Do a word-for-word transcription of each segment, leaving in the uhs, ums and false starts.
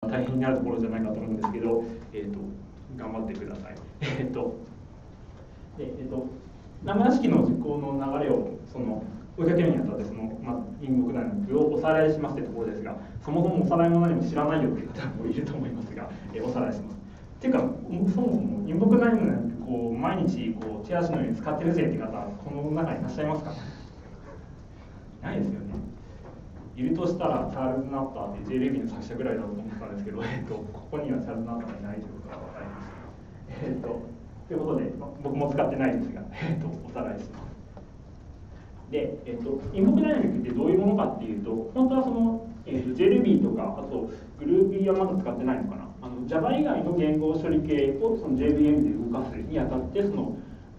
大変になるところじゃないかと思うんですけど、えーと、頑張ってください。えっと、で、えっと、ラムダ式の実行の流れをその追いかけるにあたってその、まあ、インボークダイナミックをおさらいしますというところですが、そもそもおさらいも何も知らないよという方もいると思いますが、えー、おさらいします。っていうか、そもそもインボークダイナミックこう毎日こう手足のように使ってるぜっていう方、この中にいらっしゃいますか？いないですよね。いるとしたらチャールズ・ナッターっていう ジェイレービー の作者ぐらいだと思ったんですけど、えっと、ここにはチャールズ・ナッターがいないということが分かりました。えっと、ということで、僕も使ってないですが、えっと、おさらいします。で、えっと、インボークダイナミックってどういうものかっていうと、本当はその、えっと、ジェイレービー とか、あとグルービーはまだ使ってないのかな。あの Java 以外の言語処理系をその ジェイブイエム で動かすにあたって、その、お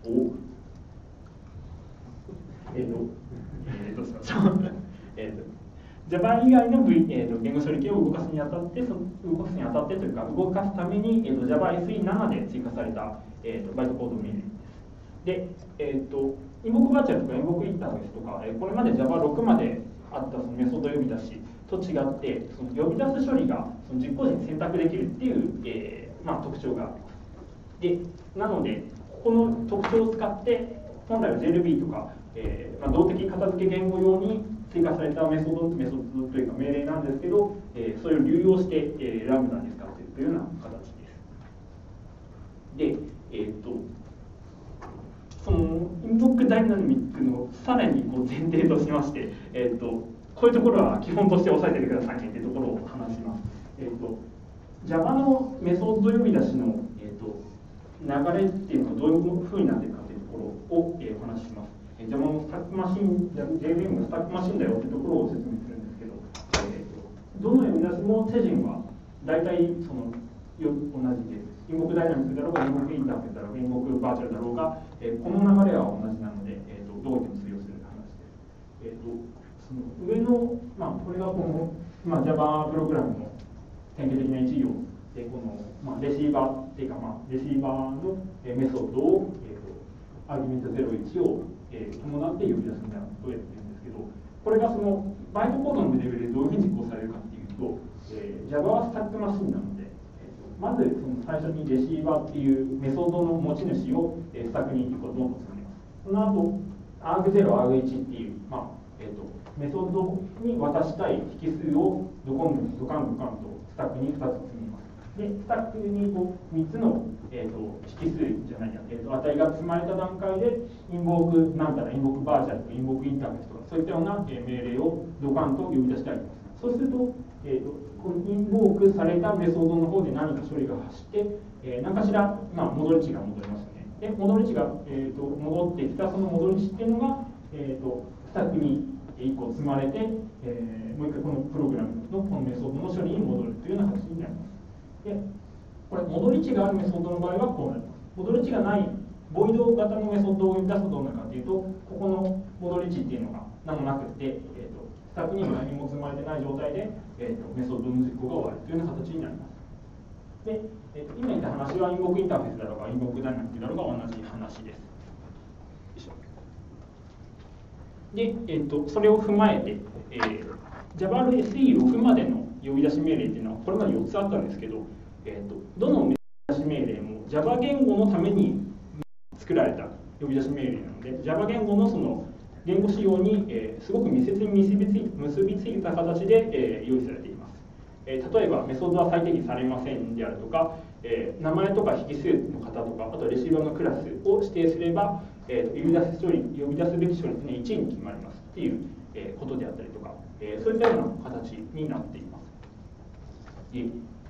えっと、えー、どうしましょう。えっと Java 以外の、v えー、と言語処理系を動かすにあたって、その動かすにあたってというか、動かすために、えー、と Java エスイーセブン で追加された、えー、とバイトコード命令です。で、えー、とインボークバーチャルとかインボークインターフェースとか、えー、これまで ジャバシックス まであったそのメソッド呼び出しと違って、その呼び出す処理がその実行時に選択できるっていう、えーまあ、特徴があります。で、なので、ここの特徴を使って、本来は ジェイエルビー とか、えーまあ、動的片付け言語用に追加されたメソッド、メソッドというか命令なんですけど、えー、それを流用して、えー、ラムダに使っているというような形です。で、えー、っと、そのインボークダイナミックのさらにこう前提としまして、えー、っと、こういうところは基本として押さえててくださいねというところを話します。えー、っと、Java のメソッド呼び出しの、えー、っと流れっていうのがどういうふうになっているかというところを、えー、お話しします。Java のスタックマシン、ジェイブイエム のスタックマシンだよというところを説明するんですけど、えー、どの呼び出しも手順は大体そのよ同じです。インボークダイナミックだろうが、インボークインターフェースだろうが、インボークバーチャルだろうが、えー、この流れは同じなので、えー、とどうやっても通用する話です。えー、とその上の、まあ、これがこの、まあ、Java プログラムの典型的な一行で、この、まあ、レシーバーっていうか、まあ、レシーバーのメソッドを、えー、とアーギュメントゼロいちを、えー、伴って呼び出すみたいなことをやってるんですけど、これがそのバイトコードのレベルでどういうふうに実行されるかっていうと、えー、Java はスタックマシンなので、まずその最初にレシーバーっていうメソッドの持ち主をスタックにいっこどんどん作ります。その後、アーグゼロ、アーグワン っていう、まあえー、とメソッドに渡したい引数をドコンドカンドカンとスタックにふたつ積みます。で、スタックにこうみっつの、えー、と引数じゃないや、えー、と値が積まれた段階で、インボークなんたら、インボークバーチャルとか、インボークインターフェースとか、そういったような命令をドカンと呼び出してあります。そうすると、えー、とこのインボークされたメソッドの方で何か処理が走って、えー、何かしら、まあ、戻り値が戻りますよね。で、戻り値が、えー、と戻ってきたその戻り値っていうのが、えー、とスタックにいっこ積まれて、えー、もう一回このプログラムのこのメソッドの処理に戻るというような形になります。で、これ戻り値があるメソッドの場合はこうなります。戻り値がないボイド型のメソッドを生み出すとどうなるかというと、ここの戻り値っていうのが何もなくて、えー、とスタックにも何も積まれてない状態で、えー、とメソッドの実行が終わるというような形になります。で、えー、と今言った話はインボークインターフェースだろうが、インボークダイナミックだろうが同じ話です。で、えー、とそれを踏まえて、えー、ジャバ エスイーシックス までの呼び出し命令っていうのはこれまでよっつあったんですけど、えー、とどの呼び出し命令も Java 言語のために作られた呼び出し命令なので、Java 言語のその言語仕様に、えー、すごく密接に結びつい結びついた形で、えー、用意されています。えー、例えば、メソッドは最適されませんであるとか、えー、名前とか引数の方とか、あとレシーバーのクラスを指定すれば、えー、呼び出す処理、呼び出すべき処理ですね、いちいに決まりますっていう、えー、ことであったりとか、えー、そういったような形になっています。で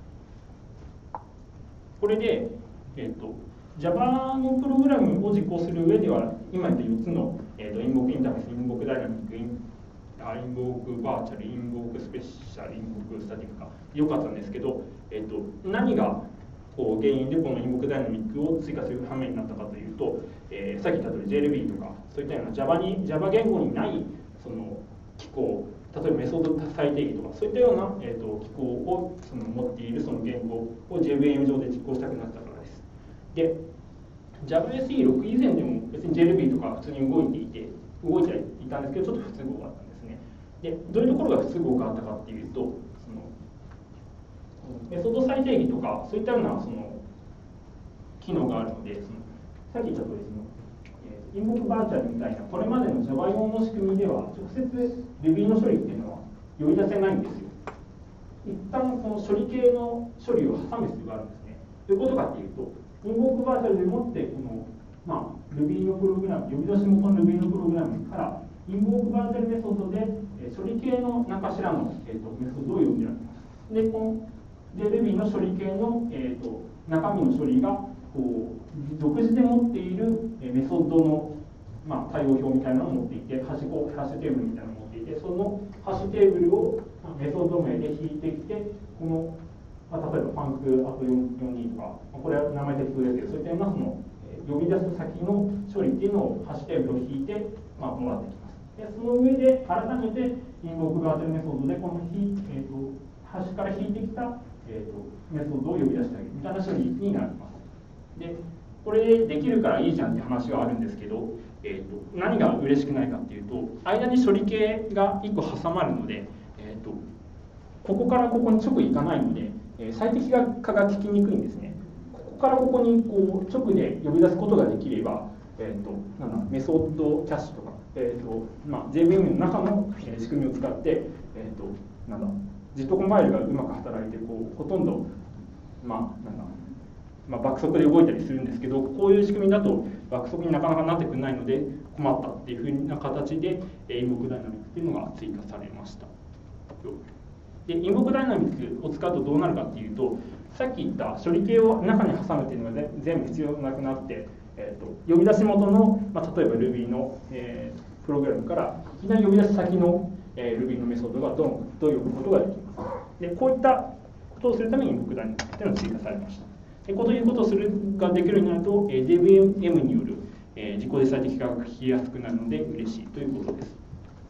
これで、えーと、Java のプログラムを実行する上では、今言ったよっつの、えー、とインボークインターフェース、インボークダイナミック、インインボークバーチャル、インボークスペシャル、インボークスタティックが良かったんですけど、えー、と何がこう原因でこのインボークダイナミックを追加する羽目になったかというと、えー、さっき言った通り ジェイエルビー とか、そういったような Java に Java 言語にないその機構、例えばメソッド最定義とか、そういったような、えー、と機構をその持っているその言語を ジェイブイエム 上で実行したくなったからです。で、ジャブイエスイーシックス 以前でも別に ジェイエルビー とか普通に動いていて、動いていたんですけど、ちょっと不都合があったんですね。で、どういうところが不都合があったかっていうと、そのこメソッド再定義とかそういったようなその機能があるので、そのさっき言った通りそのインボークバーチャルみたいなこれまでの Java 用の仕組みでは直接 Ruby の処理っていうのは呼び出せないんですよ。一旦この処理系の処理を挟む必要があるんですね。どういうことかっていうと、インボークバーチャルでもってこの、まあ、Ruby のプログラム、呼び出し元の Ruby のプログラムからインボークバーチャルメソッドで処理系の何かしらの、えー、とメソッドを呼んであります。で、こので Ruby の処理系の、えー、と中身の処理がこう独自で持っているメソッドの、まあ、対応表みたいなのを持っていて、ハッシュハッシュテーブルみたいなのを持っていて、そのハッシュテーブルをメソッド名で引いてきて、この、まあ、例えばファンクあとよんじゅうにとか、これは名前適当ですけど、そういったようなその呼び出す先の処理っていうのをハッシュテーブルを引いて、まあ、もらってきます。でその上で改めてインボークバーチャルメソッドでこの引、えー、とハッシュから引いてきた、えー、とメソッドを呼び出してあげるみたいな処理になります。でこれできるからいいじゃんって話はあるんですけど、えー、と何が嬉しくないかっていうと、間に処理系がいっこ挟まるので、えー、とここからここに直行かないので、えー、最適化が効きにくいんですね。ここからここにこう直で呼び出すことができれば、えー、となんだメソッドキャッシュとか、えーとまあ、ジェイブイエム の中の仕組みを使って、えー、となんだジットコンパイルがうまく働いてこうほとんど、まあなんだまあ、爆速で動いたりするんですけど、こういう仕組みだと爆速になかなかなってくれないので困ったっていうふうな形でインボークダイナミックっていうのが追加されました。でインボークダイナミックを使うとどうなるかっていうと、さっき言った処理系を中に挟むっていうのが全部必要なくなって、えー、と呼び出し元の、まあ、例えば Ruby の、えー、プログラムからいきなり呼び出し先の、えー、Ruby のメソッドがどんどん呼ぶことができます。でこういったことをするためにインボークダイナミックっていうのが追加されました。でこういうことをするができるようになると、えー、ジェイブイエム による、えー、自己で最適化が聞きやすくなるので嬉しいということです。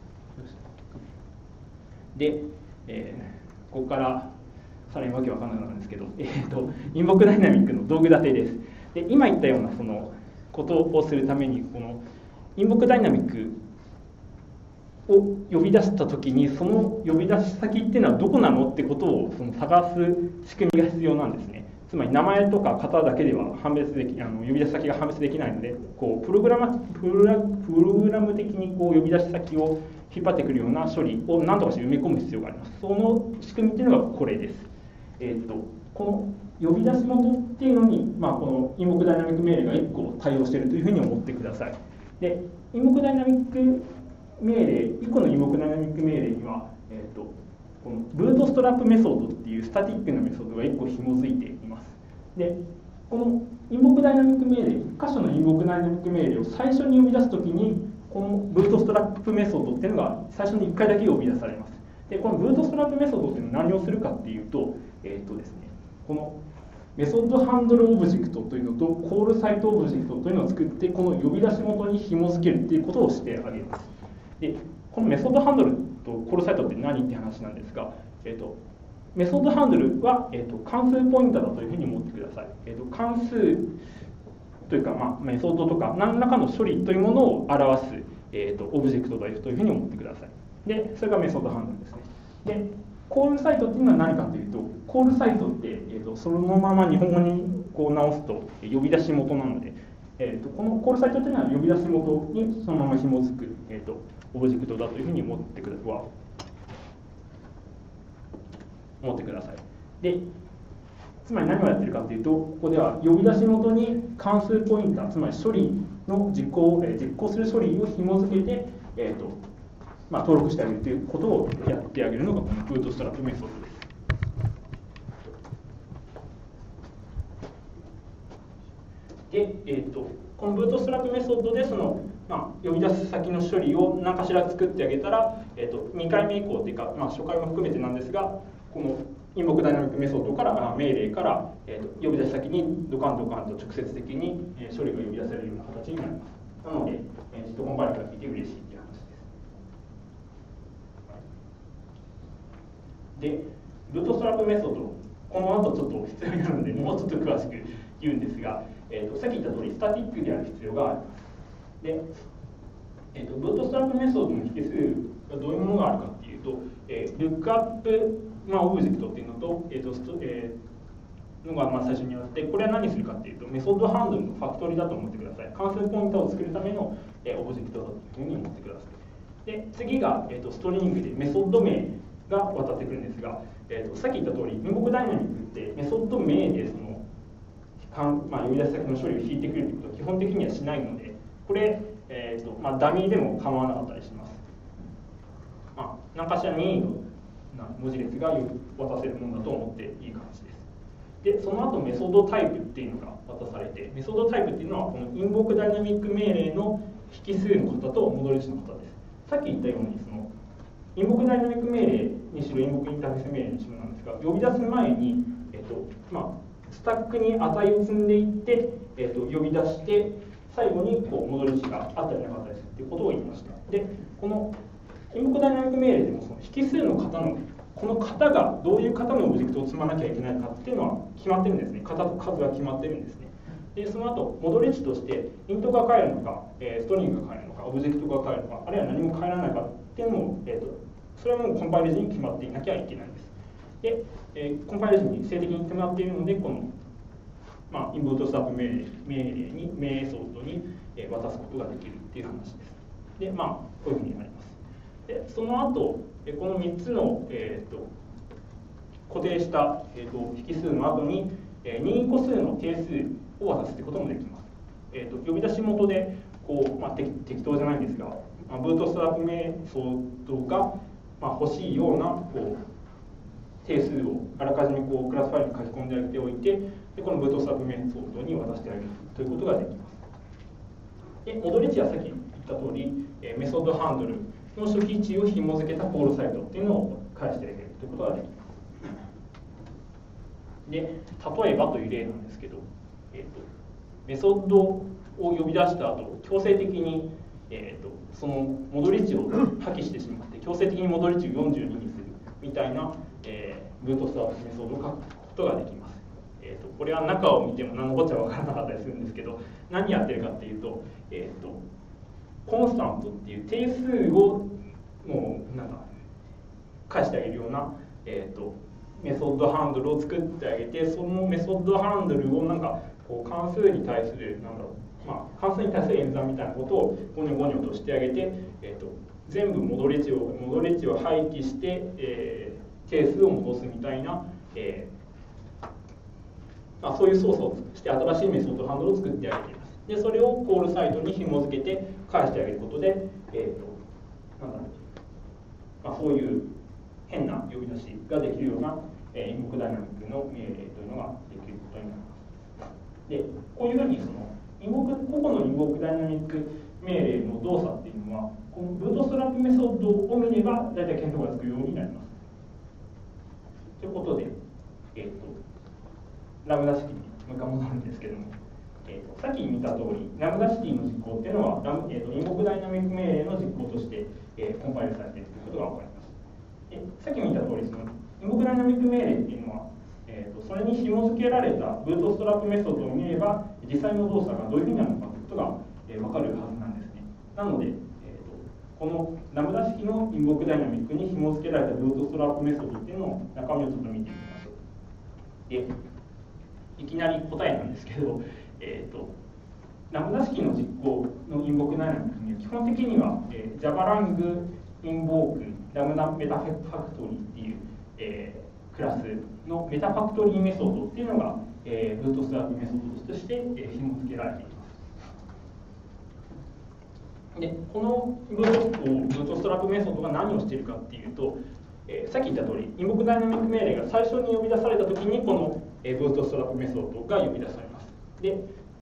で、えー、ここからさらにわけわかんなくなるんですけど、えーと、インボークダイナミックの道具立てです。で今言ったようなそのことをするために、このインボークダイナミックを呼び出したときに、その呼び出し先っていうのはどこなのってことをその探す仕組みが必要なんですね。つまり名前とか型だけでは判別できあの呼び出し先が判別できないので、こうプログラムプログラム的にこう呼び出し先を引っ張ってくるような処理を何とかして埋め込む必要があります。その仕組みっていうのがこれです。えー、とこの呼び出し元っていうのに、まあ、このインボークダイナミック命令がいっこ対応しているというふうに思ってください。でインボークダイナミック命令いっこのインボークダイナミック命令には、えー、とこのブートストラップメソッドっていうスタティックなメソッドがいっこ紐づいています。でこのインボークダイナミック命令、いっ箇所のインボークダイナミック命令を最初に呼び出すときに、このブートストラップメソッドっていうのが最初にいっかいだけ呼び出されます。でこのブートストラップメソッドっていうのは何をするかっていうと、えーとですね、このメソッドハンドルオブジェクトというのとコールサイトオブジェクトというのを作って、この呼び出し元に紐付けるっていうことをしてあげます。でこのメソッドハンドルとコールサイトって何って話なんですが、えーとメソッドハンドルは、えー、と関数ポインターだというふうに思ってください。えー、と関数というか、まあ、メソッドとか何らかの処理というものを表す、えー、とオブジェクトだというふうに思ってください。でそれがメソッドハンドルですね。でコールサイトっていうのは何かというと、コールサイトって、えー、とそのまま日本語にこう直すと呼び出し元なので、えー、とこのコールサイトっていうのは呼び出し元にそのまま紐づく、えー、とオブジェクトだというふうに思ってください。思ってください。でつまり何をやってるかというと、ここでは呼び出し元に関数ポインター、つまり処理の実行、えー、実行する処理を紐付けて、えーとまあ、登録してあげるということをやってあげるのがこのブートストラップメソッドです。で、えーと、このブートストラップメソッドでその、まあ、呼び出す先の処理を何かしら作ってあげたら、えーと、にかいめ以降というか、まあ、初回も含めてなんですが、このインボークダイナミックメソッドから命令から、えー、と呼び出し先にドカンドカンと直接的に、えー、処理が呼び出されるような形になります。なので、えー、ジットコンパイルが聞いて嬉しいという話です。で、ブートストラップメソッド、この後ちょっと必要になるので、もうちょっと詳しく言うんですが、えー、とさっき言った通り、スタティックである必要があります。で、えー、とブートストラップメソッドの引数がどういうものがあるかっていうと、えー、ルックアップまあ、オブジェクトっていうのと、えーとストえー、のがまあ最初にあって、これは何するかっていうと、メソッドハンドルのファクトリーだと思ってください。関数ポインターを作るための、えー、オブジェクトだというふうに思ってください。で、次が、えーとストリングでメソッド名が渡ってくるんですが、えーとさっき言った通り、インボクダイナミックってメソッド名でその、まあ、呼び出し先の処理を引いてくるということを基本的にはしないので、これ、えーとまあ、ダミーでも構わなかったりします。まあ、何かしら任意の文字列が渡せるものだと思っていい感じです。で、その後メソッドタイプっていうのが渡されて、メソッドタイプっていうのはこのインボークダイナミック命令の引数の型と戻り値の型です。さっき言ったようにそのインボークダイナミック命令にしろインボークインターフェース命令にしろなんですが、呼び出す前に、えっとまあ、スタックに値を積んでいって、えっと、呼び出して最後にこう戻り値があったりなかったりするということを言いました。で、このインボークダイナミック命令でもその引数の型のこの型がどういう型のオブジェクトを積まなきゃいけないかっていうのは決まってるんですね。型と数が決まってるんですね。で、その後戻り値としてイントが変えるのか、えー、ストリングが変えるのか、オブジェクトが変えるのか、あるいは何も変えられないかっていうのも、えーと、それはもうコンパイル時に決まっていなきゃいけないんです。で、えー、コンパイル時に静的に決まっているので、この、まあ、インボートスタップ命令命令にメソッドに渡すことができるっていう話です。で、まあ、こういうふうになります。で、その後、このみっつの、えー、と固定した、えー、と引数の後に、えー、任意個数の定数を渡すということもできます。えー、と呼び出し元でこう、まあ、適当じゃないんですが、まあ、ブートストラップメソッドが、まあ、欲しいようなこう定数をあらかじめこうクラスファイルに書き込んであげておいて、でこのブートストラップメソッドに渡してあげるということができます。で、戻り値はさっき言った通り、えー、メソッドハンドルの初期値を紐付けたコールサイトっていうのを返してあげるということができます。で、例えばという例なんですけど、えー、とメソッドを呼び出した後、強制的に、えー、とその戻り値を破棄してしまって、強制的に戻り値をよんじゅうににするみたいな、えー、ブートストラップメソッドを書くことができます。えー、とこれは中を見ても何のこっちゃ分からなかったりするんですけど、何やってるかっていうと、えー、とコンスタントっていう定数をもうなんか返してあげるような、えー、とメソッドハンドルを作ってあげて、そのメソッドハンドルをなんかこう関数に対するなんだろう、まあ、関数に対する演算みたいなことをゴニョゴニョとしてあげて、えー、と全部戻り値を戻り値を廃棄して、えー、定数を戻すみたいな、えーまあ、そういう操作をして新しいメソッドハンドルを作ってあげています。で、それをコールサイトに紐付けて返してあげることで、えー、となんだろう、まあ、そういう変な呼び出しができるような、えー、インボークダイナミックの命令というのができることになります。で、こういうふうにそのインボーク個々のインボークダイナミック命令の動作っていうのは、このブートストラップメソッドを見れば大体見当がつくようになります。ということで、えー、とラムダ式にもう一回戻るんですけども、えー、とさっき見た通り、ラムダシティの実行っていうのはラム、えー、とインボークダイナミック命令の実行として、えー、コンパイルされているということが分かります。で、さっき見た通り、そのインボークダイナミック命令っていうのは、えー、とそれに紐付けられたブートストラップメソッドを見れば、実際の動作がどういうふうになるのかということが、えー、分かるはずなんですね。なので、えー、とこのラムダ式のインボークダイナミックに紐付けられたブートストラップメソッドっていうのを中身をちょっと見てみましょう。で、いきなり答えなんですけど、えー、とラムダ式の実行のインボークダイナミックには基本的には、えー、Java ラングインボークラムダメタファクトリーっていう、えー、クラスのメタファクトリーメソッドっていうのが、えー、ブートストラップメソッドとして、えー、紐付けられています。で、このブート、ブートストラップメソッドが何をしているかっていうと、えー、さっき言った通り、インボークダイナミック命令が最初に呼び出されたときに、この、えー、ブートストラップメソッドが呼び出されます。で、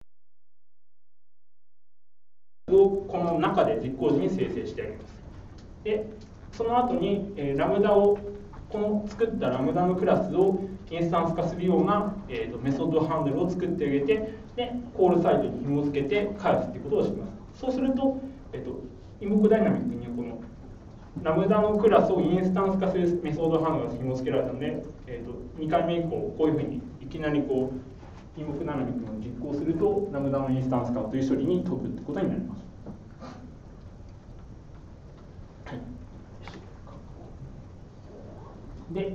この中で実行時に生成してあげます。で、その後に、えー、ラムダをこの作ったラムダのクラスをインスタンス化するような、えー、とメソッドハンドルを作ってあげて、でコールサイトに紐付けて返すということをします。そうすると、えー、とインボークダイナミックにはこのラムダのクラスをインスタンス化するメソッドハンドルが紐付けられたので、えー、とにかいめ以降こういうふうにいきなりこうインボークダイナミックを実行するとラムダのインスタンス化という処理に飛ぶということになります。はい、で、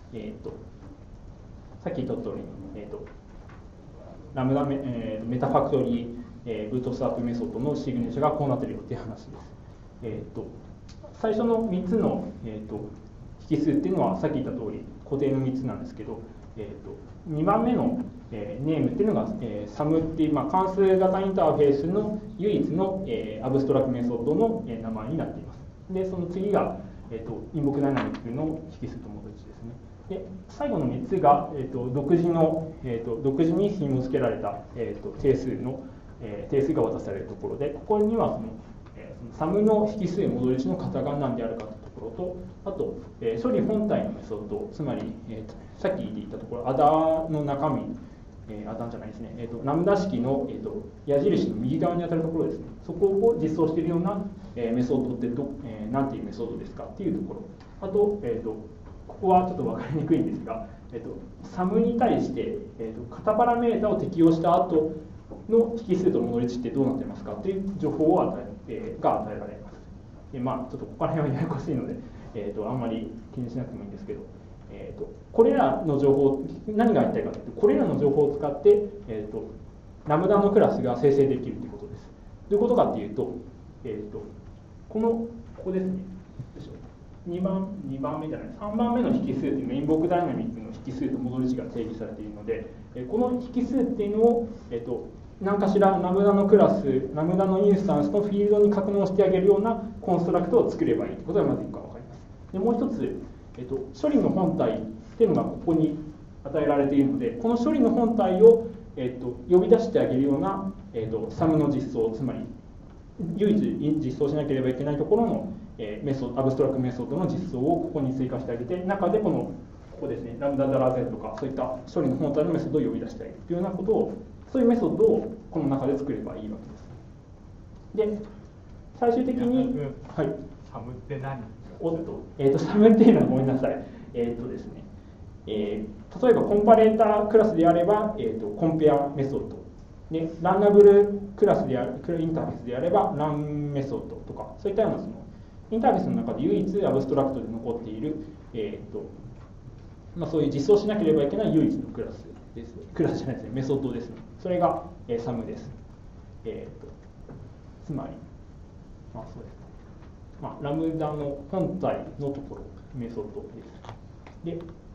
えー、とさっき言った通り、えー、とラムダメ、えー、メタファクトリー、えー、ブートストラップメソッドのシグネチャーがこうなってるよっていう話です。えー、と最初のみっつの、えー、と引数っていうのはさっき言った通り固定のみっつなんですけど、えー、とにばんめの、えー、ネームっていうのが、えー、サムっていう、まあ、関数型インターフェースの唯一の、えー、アブストラクトメソッドの、えー、名前になっています。でその次が、えー、とインボクダイナミックの引数とモドル値ですね。で最後のみっつが、えー、と独自の、えー、と独自に紐付けられた、えー、と定数の、えー、定数が渡されるところで、ここにはその、えー、そのサムの引数モドル値の型が何であるかというところと、あと、えー、処理本体のメソッド、つまり、えー、とさっき言ったところアダの中身、えー、アダじゃないですね、えー、とラムダ式の、えー、と矢印の右側に当たるところですね、そこを実装しているような、えー、メソッドってど、えー、何ていうメソッドですかっていうところ、あと、えー、とここはちょっと分かりにくいんですが、えー、とサムに対して、えー、と型パラメータを適用した後の引数とモドル値ってどうなってますかっていう情報を与え、えー、が与えられます。でまあ、ちょっとここら辺はややこしいので、えー、とあんまり気にしなくてもいいんですけど、えー、とこれらの情報、何が言いたいかというと、これらの情報を使って、えー、とラムダのクラスが生成できるということです。どういうことかっていうと、えー、とこのここですね、にばんにばんめじゃないさんばんめの引数というのはインボークダイナミックの引数とモドル値が定義されているので、この引数っていうのを、えー、と何かしらラムダのクラス、ラムダのインスタンスのフィールドに格納してあげるようなコンストラクトを作ればいいということがまずいっこ分かります。でもう一つ、えっと、処理の本体っていうのがここに与えられているので、この処理の本体を、えっと、呼び出してあげるような、えっと、サムの実装、つまり唯一実装しなければいけないところの、えー、メソッド、アブストラクトメソッドの実装をここに追加してあげて、中でこのここですね、ラムダダラ Z とかそういった処理の本体のメソッドを呼び出してあげるというようなことを、そういうメソッドをこの中で作ればいいわけです。で、最終的に、はい、 サムって何？ おっと、えーと、サムっていうのはごめんなさい。えっ、ー、とですね、えー、例えばコンパレータークラスであれば、えーと、コンペアメソッド。で、ランナブルクラスである、インターフェースであれば、ランメソッドとか、そういったようなそのインターフェースの中で唯一アブストラクトで残っている、えーとまあ、そういう実装しなければいけない唯一のクラスです。クラスじゃないですね、メソッドですね。それが、えー、サムです。えーと、つまり、まあそうですね。まあ、ラムダの本体のところ、メソッドです。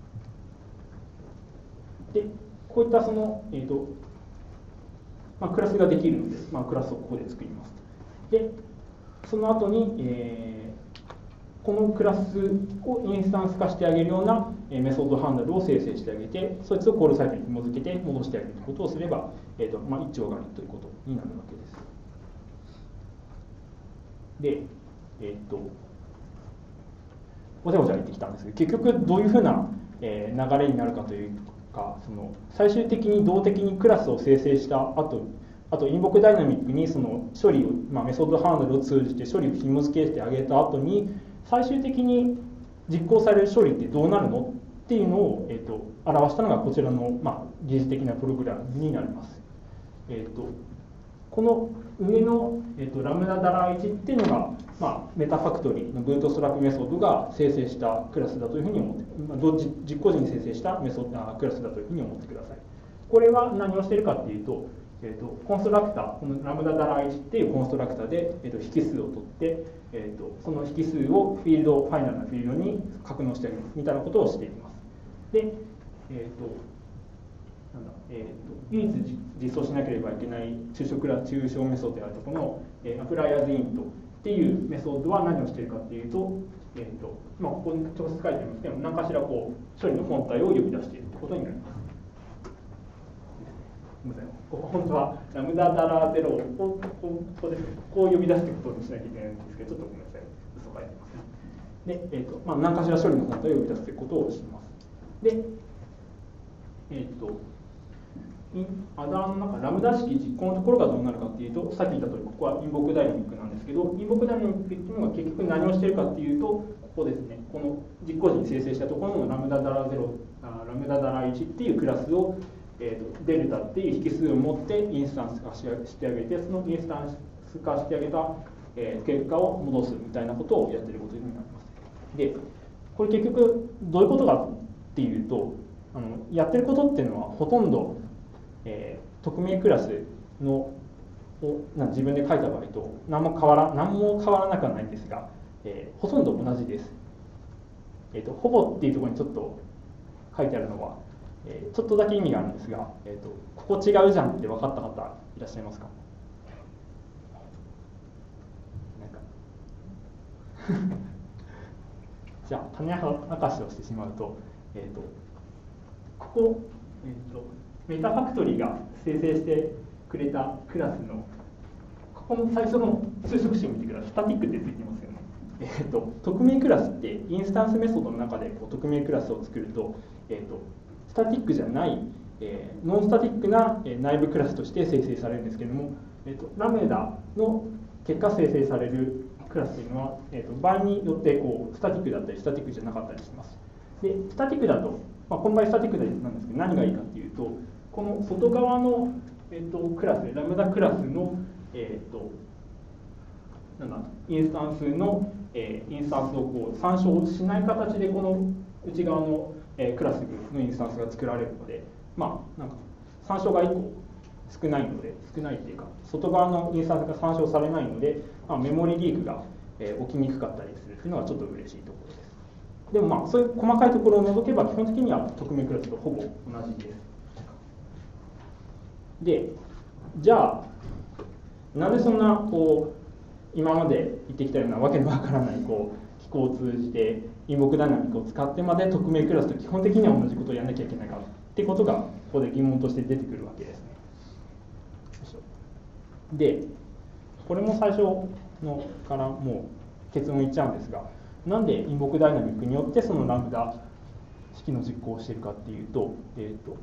で、でこういったその、えーとまあ、クラスができるので、まあ、クラスをここで作ります。で、その後に、えー、このクラスをインスタンス化してあげるようなメソッドハンドルを生成してあげて、そいつをコールサイクルに紐付けて戻してあげるということをすれば、えーとまあ、一応がいいということになるわけです。で、えっ、ー、と、ごちゃごちゃ言ってきたんですけど、結局どういうふうな、えー、流れになるかというか、その最終的に動的にクラスを生成した後、あとインボクダイナミックにその処理を、まあ、メソッドハンドルを通じて処理を紐付けしてあげた後に、最終的に実行される処理ってどうなるのっていうのを、えー、と表したのがこちらの、まあ、疑似的なプログラムになります。えー、とこの上の、えー、とラムダダラいちっていうのが、まあ、メタファクトリーのブートストラップメソッドが生成したクラスだというふうに思って、まあ、同時実行時に生成したメソッドあクラスだというふうに思ってください。これは何をしているかっていうと、えー、とコンストラクター、このラムダダラいちっていうコンストラクターで、えー、と引数を取って、えー、とその引数をフィールド、ファイナルなフィールドに格納してあげるみたいなことをしています。で、えーとなんだえー、と唯一実装しなければいけない抽象クラス、抽象メソッドであるとこの、えー、アプライアーズイントっていうメソッドは何をしているかっていうと、えーとまあ、ここに直接書いてありますけど、何かしらこう処理の本体を呼び出しているということになります。すみません、ここ本当はラムダダラゼロをこここです、ここを呼び出すということにしなきゃいけないんですけど、ちょっとごめんなさい、嘘書いてますね。で、えーとまあ、何かしら処理の本体を呼び出すということをします。で、えっ、ー、とアダーの中、ラムダ式実行のところがどうなるかっていうと、さっき言った通り、ここはインボークダイナミックなんですけど、インボークダイナミックっていうのが結局何をしているかっていうと、ここですね、この実行時に生成したところのラムダダラゼロ、ラムダダラいちっていうクラスを、えー、とデルタっていう引数を持ってインスタンス化してあげて、そのインスタンス化してあげた、えー、結果を戻すみたいなことをやっていることになります。で、これ結局どういうことがっていうと、あのやってることっていうのはほとんど、えー、匿名クラスのをな自分で書いた場合と何も変わら何も変わらなくはないんですが、えー、ほとんど同じです。えーと、ほぼっていうところにちょっと書いてあるのは、えー、ちょっとだけ意味があるんですが、えーと、ここ違うじゃんって分かった方いらっしゃいますか？なんかじゃあ種明かしをしてしまうと、えーと、ここ、えーと、メタファクトリーが生成してくれたクラスのここの最初の数式を見てください。スタティックってついてますよね。えーと、匿名クラスってインスタンスメソッドの中でこう匿名クラスを作ると、えーと、スタティックじゃない、えー、ノンスタティックな、えー、内部クラスとして生成されるんですけれども、えーと、ラムダの結果生成されるクラスというのは、えーと、場合によってこうスタティックだったりスタティックじゃなかったりします。で、スタティックだと、まあ、この場合スタティックなんですけど、何がいいかというと、この外側の、えーと、クラス、ラムダクラスの、えーと、なんだインスタンスの、えー、インスタンスをこう参照しない形でこの内側の、えー、クラスのインスタンスが作られるので、まあ、なんか参照がいっこ少ないので、少ないっていうか、外側のインスタンスが参照されないので、まあ、メモリリークが、えー、起きにくかったりするというのはちょっと嬉しいところです。でもまあ、そういう細かいところを除けば、基本的には匿名クラスとほぼ同じです。で、じゃあ、なんでそんなこう今まで言ってきたようなわけのわからないこう機構を通じてインボークダイナミックを使ってまで匿名クラスと基本的には同じことをやらなきゃいけないかってことがここで疑問として出てくるわけですね。で、これも最初のからもう結論言っちゃうんですが、なんでインボークダイナミックによってそのラムダ式の実行をしているかっていうと、えーと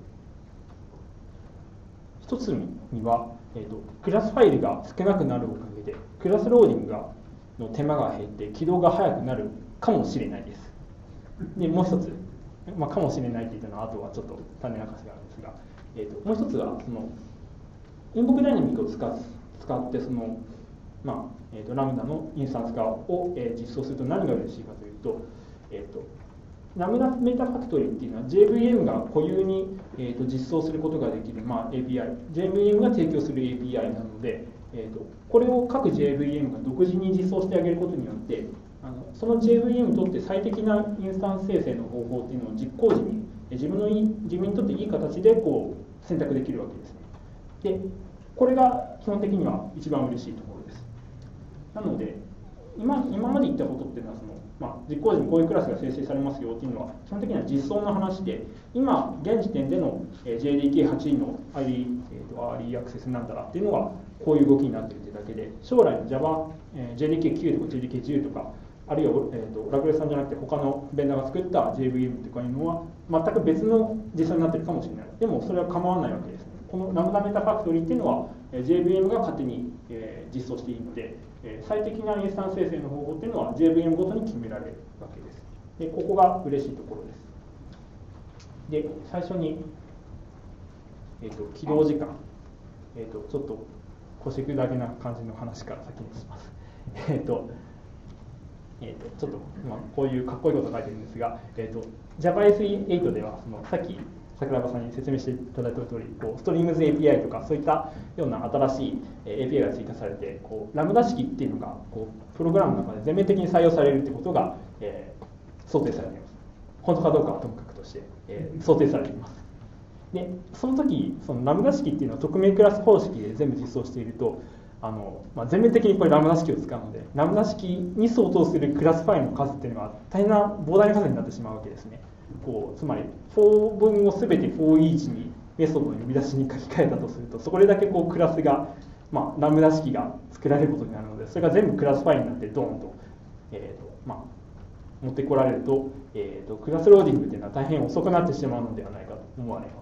一つには、えーと、クラスファイルが少なくなるおかげでクラスローディングがの手間が減って起動が早くなるかもしれないです。で、もう一つ、まあ、かもしれないって言ったのはあとはちょっと種明かしがあるんですが、えーと、もう一つはそのインボークダイナミックを使使ってその、まあえーと、ラムダのインスタンス化を、えー、実装すると何が嬉しいかというと、えーとラムダメタファクトリーっていうのは ジェイブイエム が固有に、えー、と実装することができる、まあ、エーピーアイ、ジェイブイエム が提供する エーピーアイ なので、えー、とこれを各 ジェイブイエム が独自に実装してあげることによってあのその ジェイブイエム にとって最適なインスタンス生成の方法っていうのを実行時に自分のいい自分にとっていい形でこう選択できるわけですね。で、これが基本的には一番嬉しいところです。なので今, 今まで言ったことっていうのはそのまあ、実行時にこういうクラスが生成されますよっていうのは基本的には実装の話で、今現時点での ジェイディーケーはち の アーリー、えー、とアーリーアクセスなんだらっていうのはこういう動きになっているというだけで、将来の Java、えー、ジェイディーケーきゅう とか ジェイディーケーじゅう とか、あるいは、えー、とラクレスさんじゃなくて他のベンダーが作った ジェイブイエム とかいうのは全く別の実装になっているかもしれない。でもそれは構わないわけですね。このラムダメタファクトリーっていうのは ジェイブイエム が勝手に、えー、実装していいので、最適なインスタンス生成の方法っていうのは ジェイブイエム ごとに決められるわけです。で、ここが嬉しいところです。で、最初に、えーと、起動時間、えーと、ちょっと腰砕けな感じの話から先にします。えっと、えーと、ちょっと、まあ、こういうかっこいいことが書いてるんですが、えーと、ジャバエスエイト ではそのさっき桜庭さんに説明していただいた通り、こうストリームズ エーピーアイ とかそういったような新しい エーピーアイ が追加されて、こうラムダ式っていうのがこうプログラムの中で全面的に採用されるということが、えー、想定されています。本当かどうかはともかくとして、えー、想定されています。で、その時そのラムダ式っていうのは匿名クラス方式で全部実装していると、あのまあ、全面的にこれラムダ式を使うので、ラムダ式に相当するクラスファイルの数っていうのが大変な膨大な数になってしまうわけですね。こうつまりfor文を全て for each にメソッドの呼び出しに書き換えたとすると、そこでだけこうクラスが、まあ、ラムダ式が作られることになるので、それが全部クラスファイルになってドーンと、えーとまあ、持ってこられると、えーと、クラスローディングっていうのは大変遅くなってしまうのではないかと思われます。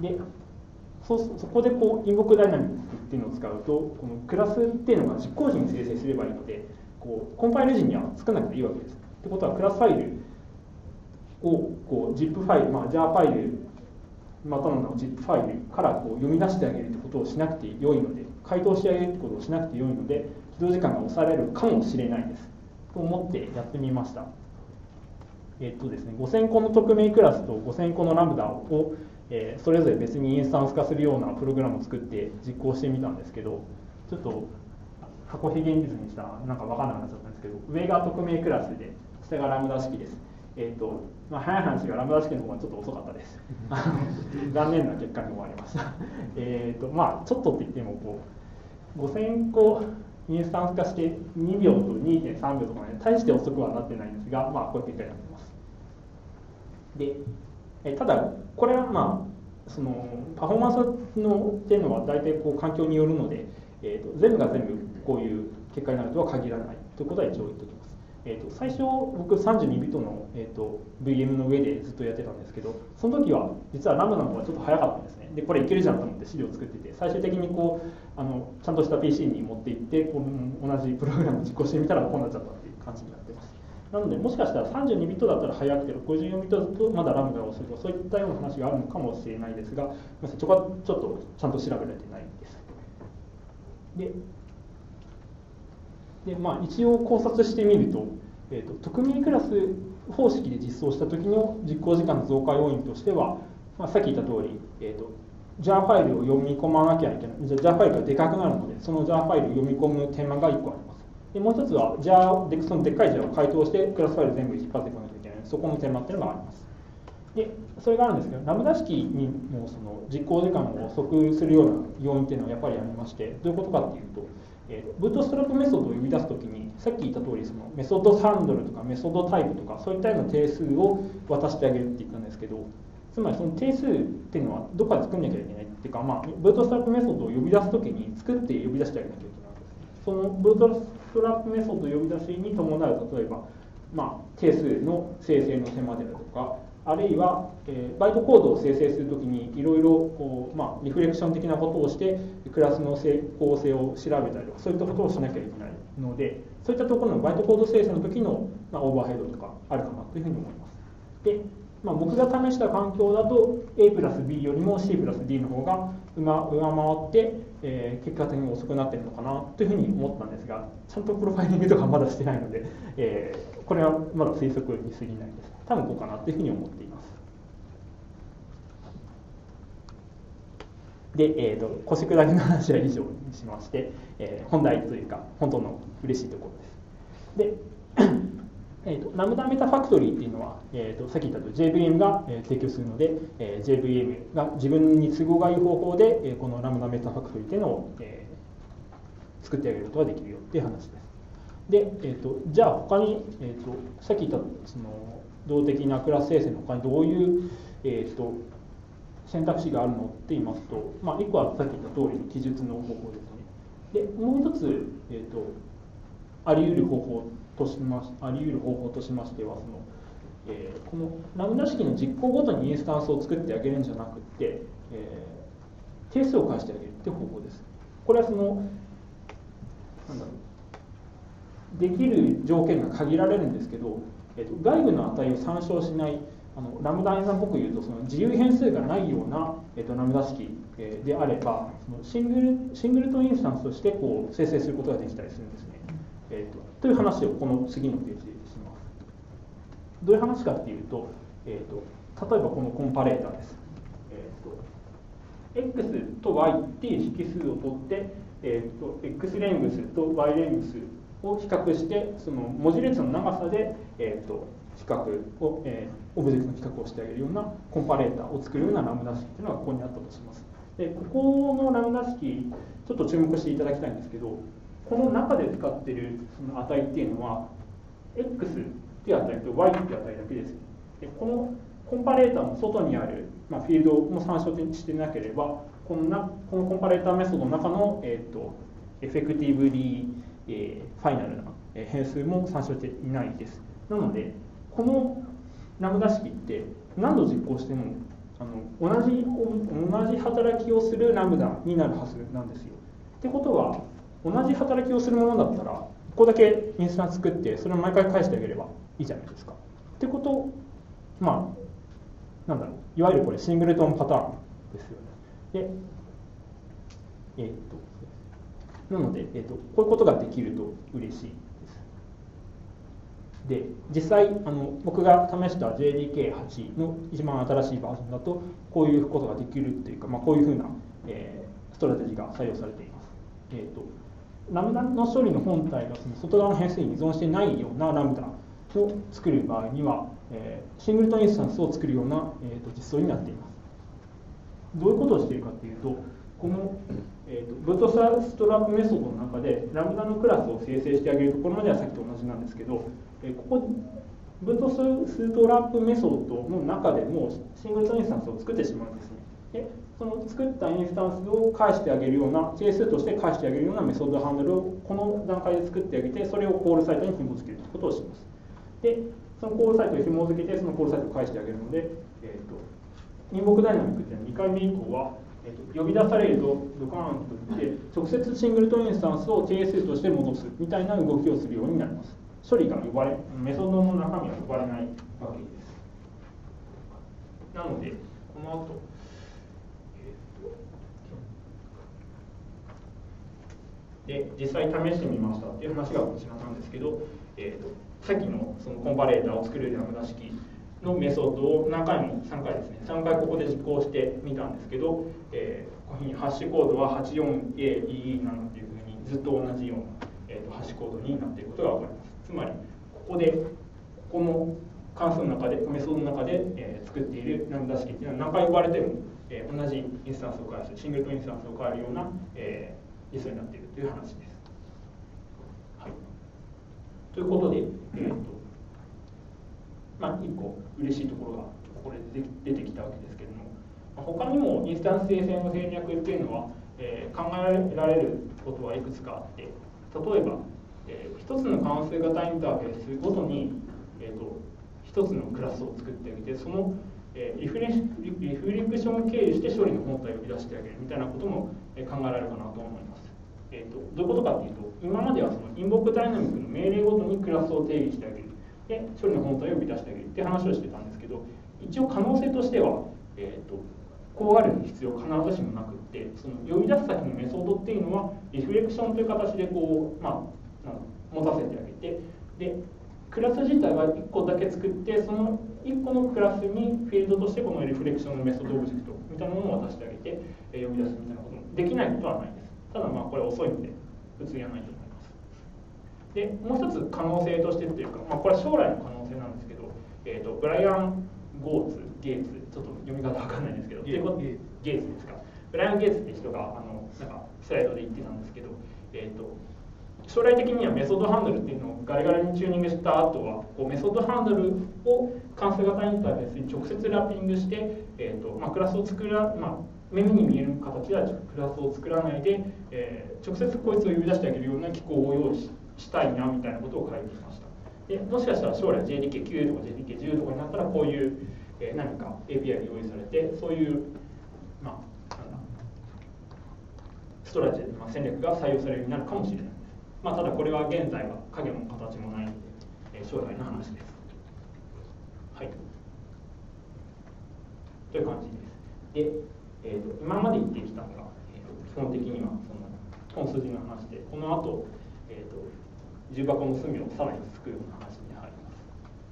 で、そ, そこでこうインボークダイナミックっていうのを使うと、このクラスっていうのが実行時に生成すればいいので、こうコンパイル時には作らなくていいわけです。ってことはクラスファイルをこう ジップ ファイル、まあ、jar ファイルまたの名を ジップ ファイルからこう読み出してあげるということをしなくて良いので、回答してあげるということをしなくて良いので、起動時間が抑えられるかもしれないですと思ってやってみました。 えっとですね、ごせん個の匿名クラスとごせん個のラムダを、えー、それぞれ別にインスタンス化するようなプログラムを作って実行してみたんですけど、ちょっと箱ひげ現実にしたらなんか分からなくなっちゃったんですけど、上が匿名クラスで下がラムダ式です。えーとまあ、早い話がラムダ式の方がちょっと遅かったです。残念な結果に終わりました。えーとまあちょっとって言ってもこうごせん個インスタンス化してにびょうと にてんさんびょうとかね、大して遅くはなってないんですが、まあこういう結果になってます。で、えただこれはまあそのパフォーマンスのっていうのは大体こう環境によるので、えーと全部が全部こういう結果になるとは限らないということは一応言っておきます。えー、と最初僕さんじゅうにビットの、えー、と ブイエム の上でずっとやってたんですけど、その時は実はラムダの方がちょっと早かったんですね。でこれいけるじゃんと思って資料を作ってて、最終的にこうあのちゃんとした ピーシー に持っていってこう同じプログラムを実行してみたらこうなっちゃったっていう感じになってます。なのでもしかしたらさんじゅうにビットだったら早くてごじゅうよんビットだとまだラムダが遅いとかそういったような話があるのかもしれないですが、そこはちょっとちゃんと調べられてないです。でで、まあ、一応考察してみると、えーと、匿名クラス方式で実装した時の実行時間の増加要因としては、まあ、さっき言った通り、えーと、ジャー ファイルを読み込まなきゃいけない。じゃあ ジャー ファイルがでかくなるので、その ジャー ファイルを読み込む手間がいっこあります。でもう一つは、ジャーでそのでっかい ジャー を解凍して、クラスファイル全部引っ張っていかなきゃいけない。そこの手間っていうのがあります。で、それがあるんですけど、ラムダ式にもその実行時間を遅くするような要因っていうのはやっぱりありまして、どういうことかっていうと、えー、ブートストラップメソッドを呼び出すときに、さっき言った通りそのメソッドハンドルとかメソッドタイプとかそういったような定数を渡してあげるって言ったんですけど、つまりその定数っていうのはどこかで作んなきゃいけないっていうか、まあ、ブートストラップメソッドを呼び出すときに作って呼び出してあげなきゃいけないわけですね。そのブートストラップメソッド呼び出しに伴う例えば、まあ、定数の生成の手間であるとか、あるいは、えー、バイトコードを生成するときにいろいろこう、まあ、リフレクション的なことをしてクラスの成功性を調べたりとかそういったことをしなきゃいけないので、そういったところのバイトコード生成の時の、まあ、オーバーヘッドとかあるかなというふうに思います。で、まあ、僕が試した環境だと A プラス B よりも C プラス D の方が上回って、えー、結果的に遅くなっているのかなというふうに思ったんですが、ちゃんとプロファイリングとかまだしてないので、えー、これはまだ推測に過ぎないです。多分こうかなというふうに思っています。で、えーと、腰砕きの話は以上にしまして、えー、本題というか本当の嬉しいところです。でえーと、ラムダメタファクトリーっていうのは、えーと、さっき言ったと ジェイブイエム が、えー、提供するので、えー、ジェイブイエム が自分に都合がいい方法で、えー、このラムダメタファクトリーっていうのを、えー、作ってあげることができるよっていう話です。で、えーと、じゃあ他に、えーと、さっき言ったその動的なクラス生成の他にどういう、えーと、選択肢があるのって言いますと、まあ、いっこはさっき言った通りの記述の方法ですね。で、もう一つ、えーと、あり得る方法としましあり得る方法としましてはその、えー、このラムダ式の実行ごとにインスタンスを作ってあげるんじゃなくて、えー、定数を返してあげるって方法です。これはそのなんだろうできる条件が限られるんですけど、えーと、外部の値を参照しないあのラムダ演算っぽく言うとその自由変数がないような、えー、とラムダ式、えー、であればそのシングルシングルトンインスタンスとしてこう生成することができたりするんですね。えー、と, という話をこの次のページでします。どういう話かっていうと、えー、と例えばこのコンパレーターです。えー、と X と Y っていう引数を取って、えー、と X レングスと Y レングスを比較してその文字列の長さで、えー、と比較を、えー、オブジェクトの比較をしてあげるようなコンパレーターを作るようなラムダ式っていうのがここにあったとします。でここのラムダ式ちょっと注目していただきたいんですけど、この中で使っているその値っていうのは X っていう値と Y っていう値だけです。でこのコンパレーターの外にある、まあ、フィールドも参照してなければこのなこのコンパレーターメソッドの中の、えー、とエフェクティブリー、えー、ファイナルな変数も参照していないです。なのでこのラムダ式って何度実行してもあの同じ同じ働きをするラムダになるはずなんですよ。ってことは同じ働きをするものだったらここだけインスタンス作ってそれを毎回返してあげればいいじゃないですか。ってことまあなんだろういわゆるこれシングルトンパターンですよね。でえー、っとなので、えー、っとこういうことができると嬉しいです。 で実際あの僕が試した ジェーディーケーはち の一番新しいバージョンだとこういうことができるっていうか、まあ、こういうふうな、えー、ストラテジーが採用されています。えーと、ラムダの処理の本体がその外側の変数に依存してないようなラムダを作る場合には、えー、シングルトンインスタンスを作るような、えーと、実装になっています。どういうことをしているかというと、この、えーと、ブートストラップメソッドの中でラムダのクラスを生成してあげると、これまではさっきと同じなんですけど、えー、ここブートストラップメソッドの中でもシングルトンインスタンスを作ってしまうんですね。でその作ったインスタンスを返してあげるような、係数として返してあげるようなメソッドハンドルをこの段階で作ってあげて、それをコールサイトに紐付けるということをします。でそのコールサイトを紐付けて、そのコールサイトを返してあげるので、えーと、インボックダイナミックっていうのはにかいめ以降は、えーと、呼び出されるとドカーンと打って直接シングルトンインスタンスを係数として戻すみたいな動きをするようになります。処理が呼ばれ、メソッドの中身は呼ばれないわけです。なのでこの後、えーと、で実際試してみましたっていう話がこちらなんですけど、えーと、さっきのそのコンパレーターを作るラムダ式のメソッドを何回もさんかいですね、さんかいここで実行してみたんですけど、えー、こういうふうにハッシュコードは はちじゅうよんエーイーイー なのっていうふうにずっと同じような、えーと、ハッシュコードになっていることが分かります。つまりここでここの関数の中でメソッドの中で、えー、作っているラムダ式っていうのは何回呼ばれても、えー、同じインスタンスを返すシングルトンインスタンスを変えるような、えー、実装になっているという話です。はい、ということで、えーとまあ、いっこ嬉しいところがここで出てきたわけですけれども、他にもインスタンス生成の戦略っていうのは、えー、考えられることはいくつかあって、例えば、えー、一つの関数型インターフェースごとに、えーと、一つのクラスを作ってあげて、その、えー、リフレリフレクションを経由して処理の本体を呼び出してあげるみたいなことも、えー、考えられるかなと思います。えーと、どういうことかというと、今まではそのインボックダイナミックの命令ごとにクラスを定義してあげる。で処理の本体を呼び出してあげるって話をしてたんですけど、一応可能性としては、えーと、こうある必要必ずしもなくって、その呼び出す先のメソッドっていうのはリフレクションという形でこう、まあ、持たせてあげて、でクラス自体はいっこだけ作って、そのいっこのクラスにフィールドとしてこのリフレクションのメソッドオブジェクトみたいなものを渡してあげて、えー、呼び出すみたいなこともできないことはないです。ただまあこれ遅いので普通やらないと思います。でもう一つ可能性としてというか、まあ、これは将来の可能性なんですけど、えーと、ブライアン・ゴーツ、ゲーツ、ちょっと読み方わかんないんですけど、ゲーツゲーツですか。ブライアン・ゲーツって人があのなんかスライドで言ってたんですけど、えーと、将来的にはメソッドハンドルっていうのをガリガリにチューニングした後は、こうメソッドハンドルを関数型インターフェースに直接ラッピングして、えーとまあ、クラスを作ら、まあ、目に見える形ではクラスを作らないで、えー、直接こいつを呼び出してあげるような機構を用意ししたいなみたいなことを書いてきました。でもしかしたら将来 ジェーディーケーきゅう とか ジェーディーケーじゅう とかになったらこういう、えー、何か エーピーアイ が用意されて、そういう、まあ、ストラテジー、まあ、戦略が採用されるようになるかもしれないです。まあ、ただこれは現在は影も形もないので、えー、将来の話です。はい。という感じです。で、えー、と今まで言ってきたのが、えー、と基本的にはその本筋の話で、この後、えー、と重箱の隅をさらにつくような話に入ります。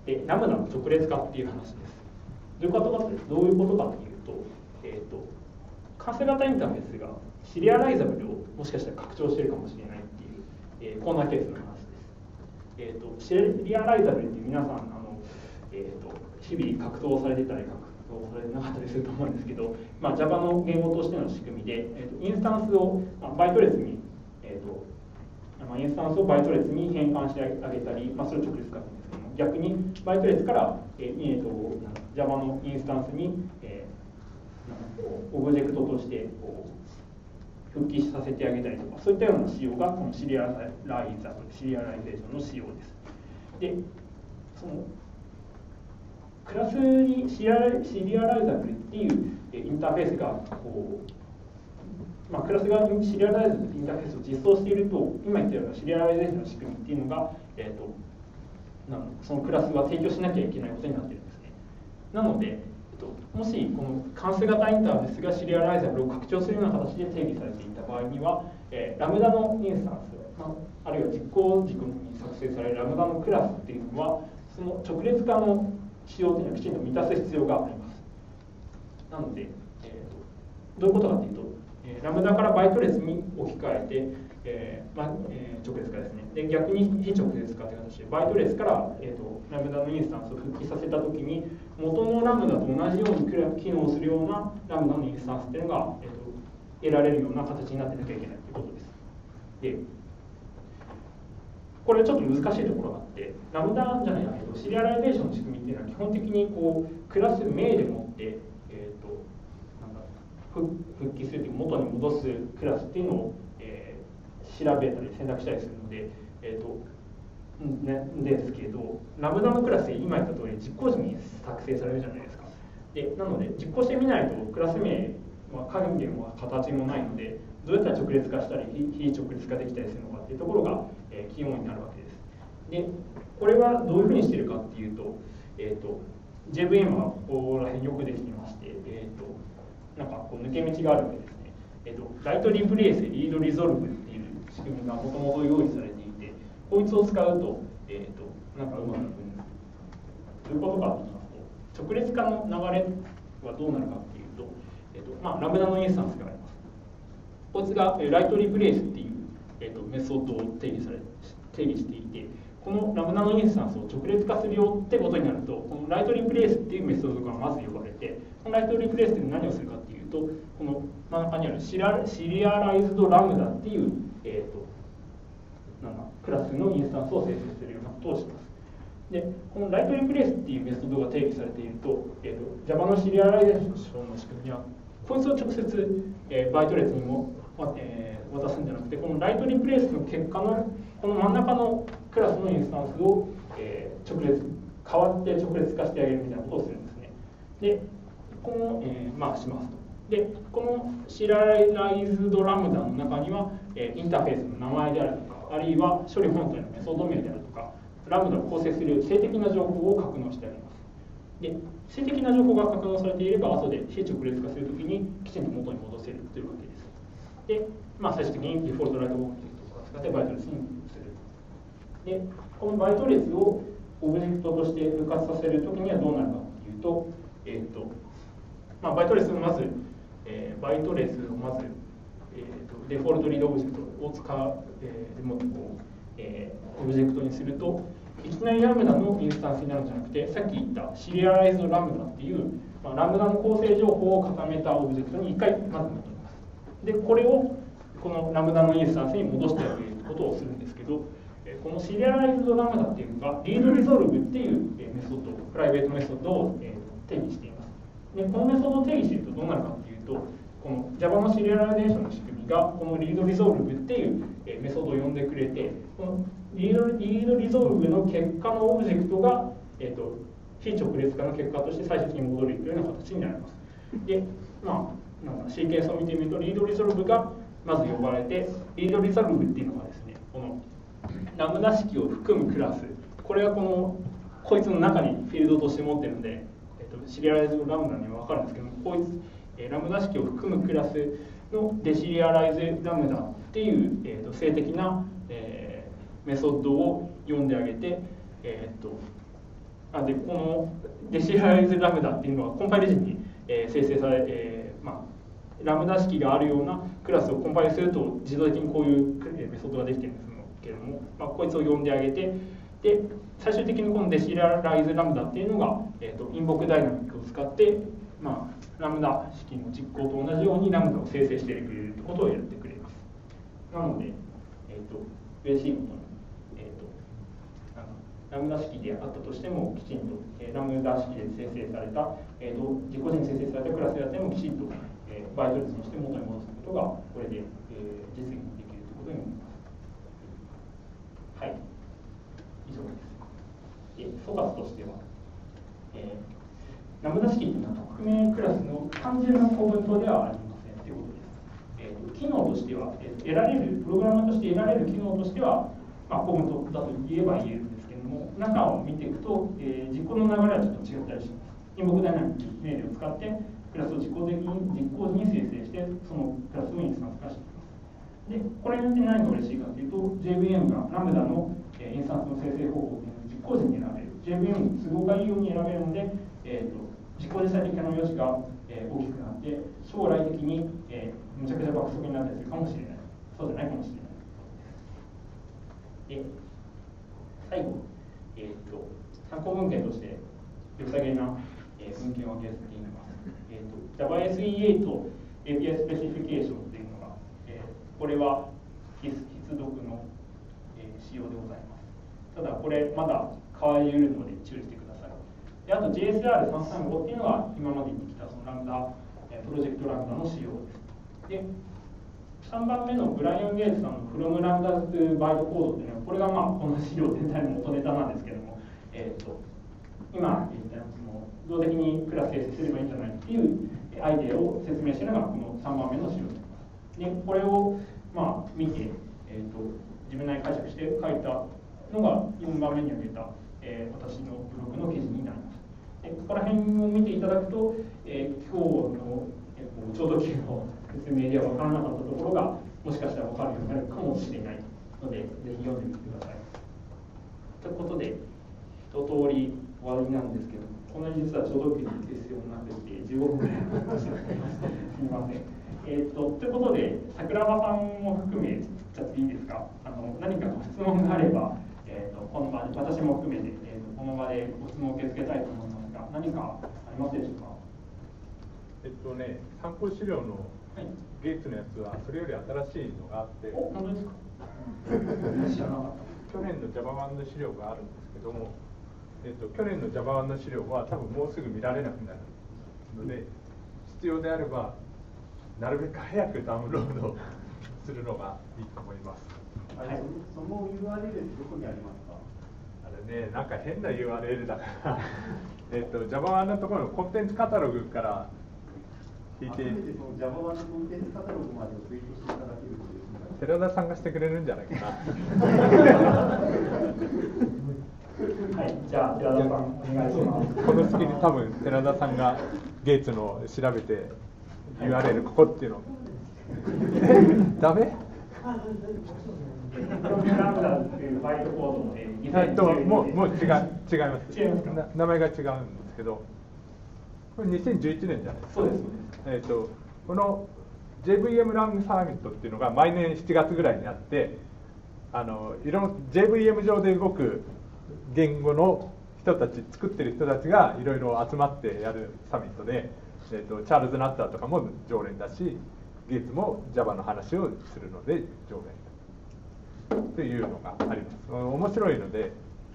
で、ラムダの直列化っていう話です。どういうことかというと、どういうことかというと、えー、と関数型インターフェースがシリアライザブルをもしかしたら拡張しているかもしれないっていう、えー、コーナーケースの話です。えー、とシリアライザブルって皆さんあの、えー、と日々格闘されてたり格闘されてなかったりすると思うんですけど、まあ、Java の言語としての仕組みで、えー、とインスタンスを、まあ、バイト列に、えーとまあ、インスタンスをバイト列に変換してあげたり、まあ、それを直接書くんですけども、逆にバイト列から、えーえー、と Java のインスタンスに、えー、オブジェクトとしてこう復帰させてあげたりとか、そういったような仕様がこのシリアライザシリアライゼーションの仕様です。で、そのクラスにシリアライザブルっていうインターフェースがこう、まあ、クラス側にシリアライザブルインターフェースを実装していると、今言ったようなシリアライゼーションの仕組みっていうのが、えー、となのそのクラスは提供しなきゃいけないことになっているんですね。なので、 と、もしこの関数型インターフェースがシリアライザブルを拡張するような形で定義されていた場合には、えー、ラムダのインスタンス、まあ、あるいは実行軸に作成されるラムダのクラスっていうのは、その直列化の仕様というのはきちんと満たす必要があります。なので、えー、とどういうことかというと、えー、ラムダからバイト列に置き換えて、えーまあえー、直列化ですね。で、逆に非直列化という形で、バイト列から、えー、とラムダのインスタンスを復帰させたときに、元のラムダと同じように機能するようなラムダのインスタンスっていうのが、えー、と得られるような形になっていなきゃいけないということです。で、これちょっと難しいところがあって、ラムダじゃないけど、シリアライゼーションの仕組みっていうのは基本的にこうクラス名でもって、えー、となんか復帰するという元に戻すクラスっていうのを、えー、調べたり選択したりするので、えーとね、ですけど、ラムダのクラスで今言った通り実行時に作成されるじゃないですか。でなので実行してみないとクラス名は影も形もないので、どうやったら直列化したり非直列化できたりするのかっていうところが、えー、キーワードになるわけです。でこれはどういうふうにしているかっていうと、えーと ジェイブイエム はここら辺よくできていまして、えーとなんかこう抜け道があるわけですね。えーとライトリプレイスリードリゾルブっていう仕組みがもともと用意されていて、こいつを使うと、えー、となんかうまくいくんです。どういうことかと言いますと、直列化の流れはどうなるかっていうと、えーとまあ、ラムダのインスタンスがあります。こいつがライトリプレイスっていう、えー、とメソッドを定義され定義していて、このラムダのインスタンスを直列化するよってことになると、このライトリプレイスっていうメソッドがまず呼ばれて、このライトリプレイスって何をするかっていうと、この真ん中にあるシリア、シリアライズドラムダっていう、えー、となんかクラスのインスタンスを生成するようなことをします。で、このライトリプレイスっていうメソッドが定義されていると、えー、と Java のシリアライゼーションの仕組みは、こいつを直接、えー、バイト列にも、えー、渡すんじゃなくて、このライトリプレイスの結果のこの真ん中のクラスのインスタンスを、えー、直列変わって直列化してあげるみたいなことをするんですね。で、この、えー、まあしますと。で、このシリアライズドラムダの中には、えー、インターフェースの名前であるとか、あるいは処理本体のメソッド名であるとか、ラムダを構成する性的な情報を格納してあります。で、性的な情報が格納されていれば、後で非直列化するときにきちんと元に戻せるというわけです。で、まあ、最終的にデフォルトライトオブジェクトを使ってバイト列にする。で、このバイト列をオブジェクトとして復活させるときにはどうなるかというと、えーとまあ、バイト列をまず、えー、バイト列をまず、えー、とデフォルトリードオブジェクトを使う、えー、もっとこう、えー、オブジェクトにすると、いきなりラムダのインスタンスになるんじゃなくて、さっき言ったシリアライズドラムダっていう、まあ、ラムダの構成情報を固めたオブジェクトにいっかいまず戻ります。で、これをこのラムダのインスタンスに戻してあげることをするんですけど、このシリアライズドラムダっていうのがリードリゾルブっていうメソッド、プライベートメソッドを定義しています。で、このメソッドを定義しているとどうなるかっていうと、この Java のシリアライゼーションの仕組みがこのリードリゾルブっていうメソッドを呼んでくれて、このリードリードリゾルブの結果のオブジェクトが、えー、と非直列化の結果として最終的に戻るというような形になります。で、まあ、なんかシーケンスを見てみると、リードリゾルブがまず呼ばれて、リードリゾルブっていうのがですね、このラムダ式を含むクラス、これはこのこいつの中にフィールドとして持ってるので、えー、とシリアライズドラムダには分かるんですけども、こいつ、えー、ラムダ式を含むクラスのデシリアライズラムダっていう、えー、と静的な、えーメソッドを呼んであげて、えー、っとあでこのデシリアライズラムダっていうのはコンパイル時に、えー、生成され、えーまあ、ラムダ式があるようなクラスをコンパイルすると自動的にこういうメソッドができてるんですけれども、まあ、こいつを呼んであげて、で最終的にこのデシリアライズラムダっていうのが、えー、とインボクダイナミックを使って、まあ、ラムダ式の実行と同じようにラムダを生成してくれるということをやってくれます。なので、えー、と嬉しいことにラムダ式であったとしても、きちんと、えー、ラムダ式で生成された、えー、と自己時に生成されたクラスであっても、きちんと、えー、バイト列にして元に戻すことが、これで、えー、実現できるということになります。はい。以上です。で、総括としては、えー、ラムダ式というのは匿名クラスの単純な構文とではありませんということです。えー、機能としては、えー、得られる、プログラマーとして得られる機能としては、まあ、構文だと言えば言えるんですけども、中を見ていくと、えー、実行の流れはちょっと違ったりします。 インボークダイナミック命令を使ってクラスを実行的に実行時に生成して、そのクラスをインスタンス化しています。で、これによって何が嬉しいかというと、ジェイブイエム がラムダのインスタンスの生成方法というのを実行時に選べる。ジェイブイエム に都合がいいように選べるので、えー、と実行で最適化の余地が、えー、大きくなって、将来的に、えー、むちゃくちゃ爆速になったりするかもしれない。そうじゃないかもしれない。で、最後、えー、と参考文献として良さげな、えー、文献を挙げさせています。えー、と Java エスイーエイト エーピーアイ スペシフィケーションというのが、えー、これは必必読の、えー、仕様でございます。ただこれまだ変わり得るので注意してください。で、あと ジェイエスアールさんさんご っていうのは今まで言ってきたそのラムダ、えー、プロジェクトラムダの仕様です。で、さんばんめのブライアン・ゲイツさんの From Lambda to Byte Code っていうのは、これがまあこの資料全体の元ネタなんですけども、えー、と今言ったその動的にクラス生成すればいいんじゃないっていうアイデアを説明しているのがこのさんばんめの資料になります。で、これをまあ見て、えー、と自分なりに解釈して書いたのがよんばんめに挙げた、えー、私のブログの記事になります。で、ここら辺を見ていただくと、えー、今日の、えー、ちょうど今日の説明では分からなかったところがもしかしたら分かるようになるかもしれないので、ぜひ読んでみてください。ということで、一通り終わりなんですけど、この実はちょうど記事必要になっていて、じゅうごふんぐらいの話になっています。すみません。えー、とということで、桜庭さんも含めちゃっていいですか。あの何かご質問があれば、えー、とこの場で、私も含めて、えー、とこの場でご質問を受け付けたいと思いますが、何かありますでしょうか。 えっとね、参考資料のゲイツのやつはそれより新しいのがあって、 お、本当ですか。知らなかった。 去年の ジャバワン の資料があるんですけども、えっと、去年の ジャバワン の資料は多分もうすぐ見られなくなるので、必要であればなるべく早くダウンロードするのがいいと思います。 はい、その ユーアールエル ってどこにありますか？ あれね、なんか変な ユーアールエル だからえっと ジャバワン のところのコンテンツカタログから引いて、 初めてその ジャバワン のコンテンツカタログまでをツイートしていただけるとですね、 寺田さんがしてくれるんじゃないかなはい、じゃあ寺田さんお願いします。 この隙に多分寺田さんがゲイツの調べて ユーアールエル ここっていうのダメ？えっともうもう違う違います。 違いますか？ な名前が違うんですけど、これにせんじゅういちねんじゃないですか。 そうです。 えっとこの ジェイブイエム ランサーミットっていうのが毎年しちがつぐらいにあって、あのいろんな ジェイブイエム 上で動く言語の人たち、作ってる人たちがいろいろ集まってやるサミットで、えー、とチャールズ・ナッターとかも常連だし、ゲイツも Java の話をするので常連というのがあります。面白いので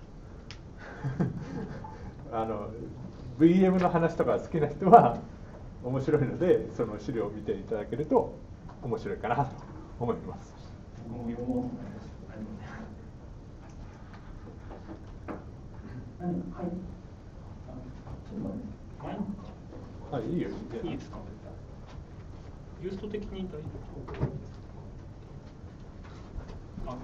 あの ブイエム の話とか好きな人は面白いので、その資料を見ていただけると面白いかなと思います。 はい。 はい、いいよ。 いいですか。ユースト的に大丈夫ですか。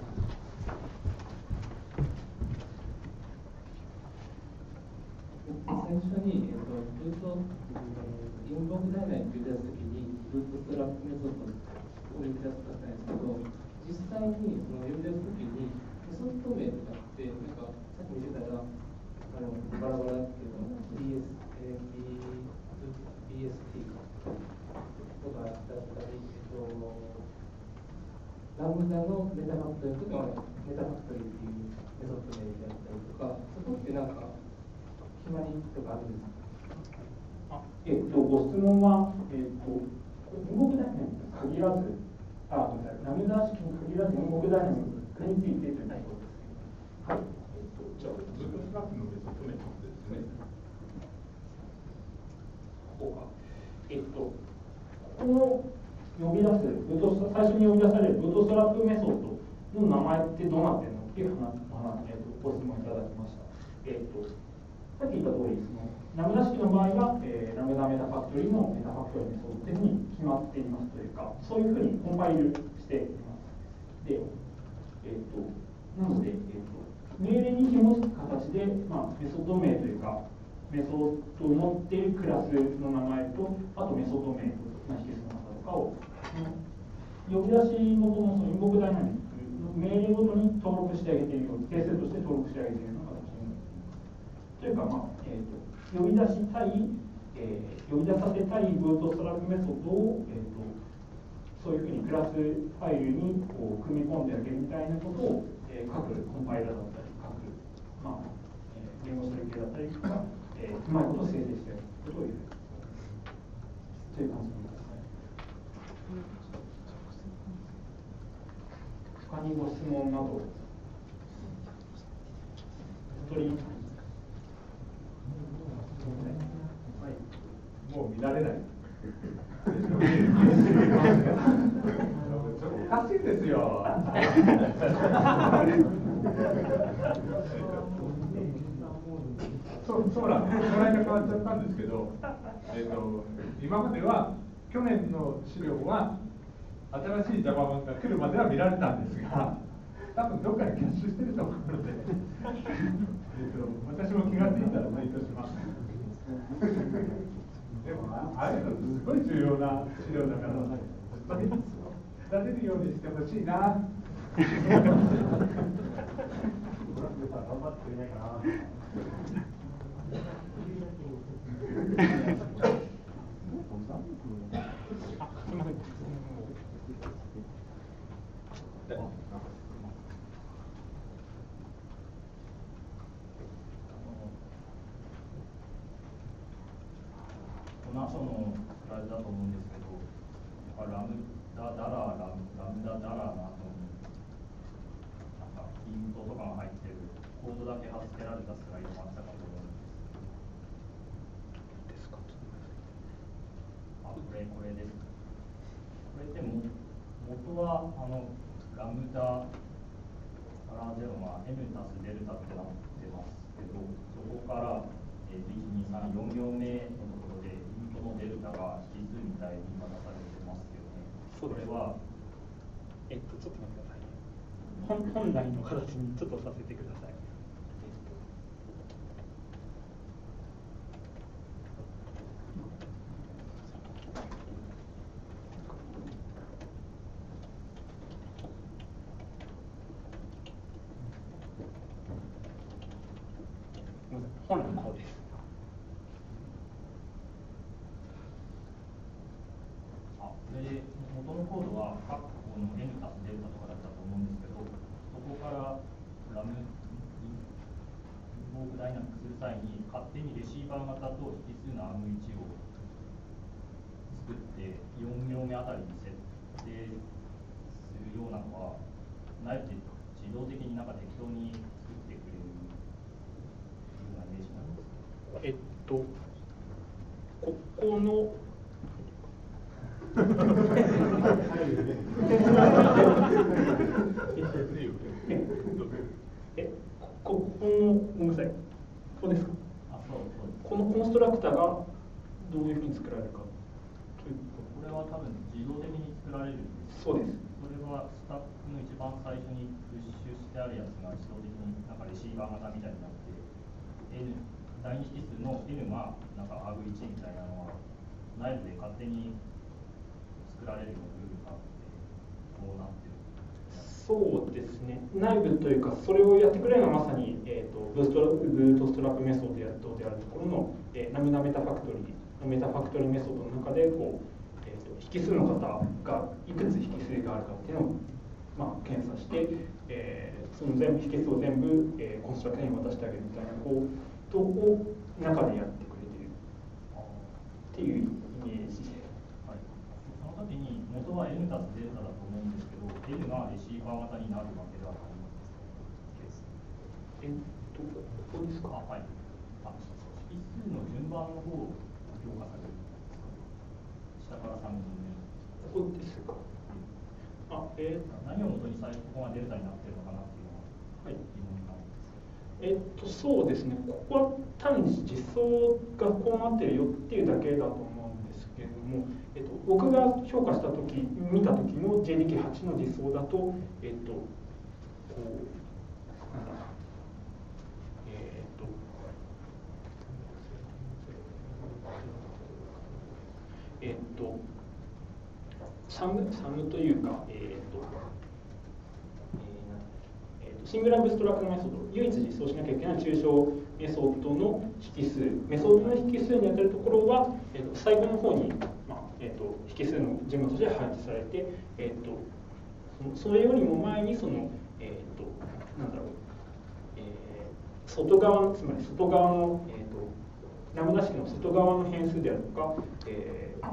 最初に、えっと、ルート、インボークダイナに呼び出すときに、ルートストラップメソッドを呼び出すかったんですけど、実際にその呼び出すときに、メソッド名とかって、なんか、さっき見せたら、あのバラバラっていうの、ビーエス、えー、ビーエスティー とかだったり、えっと、ラムダのメタファクトリーとか、メタファクトリーっていうメソッド名であったりとか、そこってなんか、決まりとかあるんですか？ あ、えっと、ご質問は、えっと、インボークダイナミックに限らず、あ、ごめんなさい、ラムダ式に限らず、インボークダイナミックについてということです。はい。えっと、じゃあ、 ズームスラックのメソッド名ですね。 ここか。えっと、ここの呼び出す、ブートス最初に呼び出されるブートストラップメソッドの名前ってどうなってるのっていう話、えっと、ご質問いただきました。えっと、さっき言った通り、そのラムダ式の場合は、えー、ラムダメタファクトリーのメタファクトリーメソッドというふうに決まっていますというか、そういうふうにコンパイルしています。で、えっと、なので、えっと、命令に紐づく形で、まあ、メソッド名というか、 メソッドを持っているクラスの名前と、あとメソッド名と引数の方とかを、呼び出し元のそのインボークダイナミックの命令ごとに登録してあげているように、定数として登録してあげているような形になる。というか、まあえーと、呼び出したい、えー、呼び出させたいブートストラップメソッドを、えーと、そういうふうにクラスファイルにこう組み込んであげるみたいなことを、えー、各コンパイラーだったり、各、まあえー、言語処理系だったりとか、えー、うまいことを生成してあげることを言うという感じです。他にご質問など、一人、 もう見られない。おかしいですよ。そうそうなんです。この間変わっちゃったんですけど、えーと、今までは去年の資料は新しい Java 版が来るまでは見られたんですが、多分どっかにキャッシュしてると思うので、えーと私も気がついたらツイートします。でもああいうのすごい重要な資料だから、本当に出せるようにしてほしいな。頑張ってくれないかな。 コナソのスライドだと思うんですけど、ラムダダラーラムラムダダラーの後になんかイントとかが入ってるコードだけ貼っ付けられたスライドもあったかと思うんです。ですか。あ、これこれです。これでも元はあのラムダダラーゼロが N 足すデルタってなってますけど、そこからえー、いち、に、さん、よん行目のところでイントのデルタが引数みたいに今出されてますよね。 そうです。 これはえっとちょっと待ってくださいね。本本来の形にちょっとさせてください。本来の方です。 あ、それで元のコードは括弧の N たすデルタとかだったと思うんですけど、そこからラムインボークダイナミックする際に勝手にレシーバー型と引数の アームワン を作ってよん行目あたりに設定するようなのは内部で自動的になんか適当に作ってくれるえっと、ここのえ、ここのごめんなさい、ここですか。 あ、そうそうです。 このコンストラクターがどういうふうに作られるかというこれは多分自動的に作られるんです。 そうです。 それはスタックの一番最初にプッシュしてあるやつが自動的になんかレシーバー型みたいになって、N第二引数の N がなんか アールワン みたいなのは内部で勝手に作られるようなルールがあってこうなってる。 そうですね。内部というかそれをやってくれるのはまさに、えー、とブーストラブートストラップメソッドであるとであるところの、えー、ナムナメタファクトリーメタファクトリーメソッドの中でこう、えー、と引数の方がいくつ引数があるかっていうのを、まあ、検査して、えー、その全部引数を全部、えー、コンストラクターに渡してあげるみたいなこうを中でやってくれているっていうイメージで、 はい、その時に元は N たすデルタだと思うんですけど N がレシーバー型になるわけではないです。 えっとここですか。 あ、はい。あ、引数の順番の方を評価されるんですか。下からさんじゅうめ。 ここですか。あ、えー、 何をもとに最初ここがデルタになってるのかなっていうのは疑問になるんです。 えっと、そうですね、ここは単に実装がこうなってるよっていうだけだと思うんですけれども、えっと、僕が評価したとき、見たときの ジェイディーケーはち の実装だと、えっと、こう、なんだ、えっと、 えっとサムサムというか、えっとえーえーとシングルアブストラクトメソッド、唯一実装しなきゃいけない抽象メソッドの引数、メソッドの引数に当たるところは、えー、と最後の方に、まあえー、と引数の順番として配置されて、えー、とそれよりも前にその、えー、となんだろう、えー、外側のつまり外側の、えー、とラムダ式の外側の変数であるとか、えー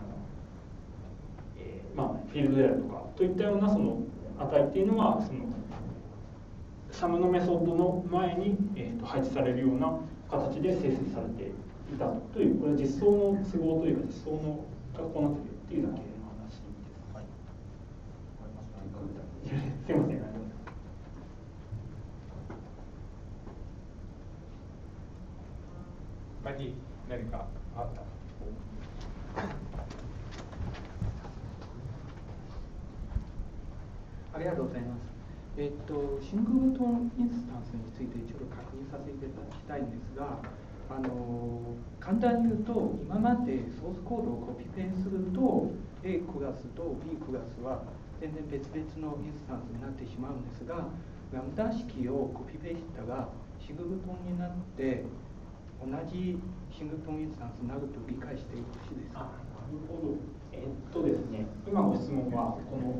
えーまあ、フィールドであるとかといったようなその値っていうのはそのサムのメソッドの前に、えー、と配置されるような形で生成されていたという、これは実装の都合というか実装のがこうなっているというだけの話です。はい、すいません。 他に何かあった？ ありがとうございます。えっと、シングルトンインスタンスについてちょっと確認させていただきたいんですが、あの簡単に言うと、今までソースコードをコピペすると A クラスと B クラスは全然別々のインスタンスになってしまうんですが、ラムダ式をコピペしたらシングルトンになって同じシングルトンインスタンスになると理解してよろしいですか？ あ、なるほど。えっとですね、今ご質問はこの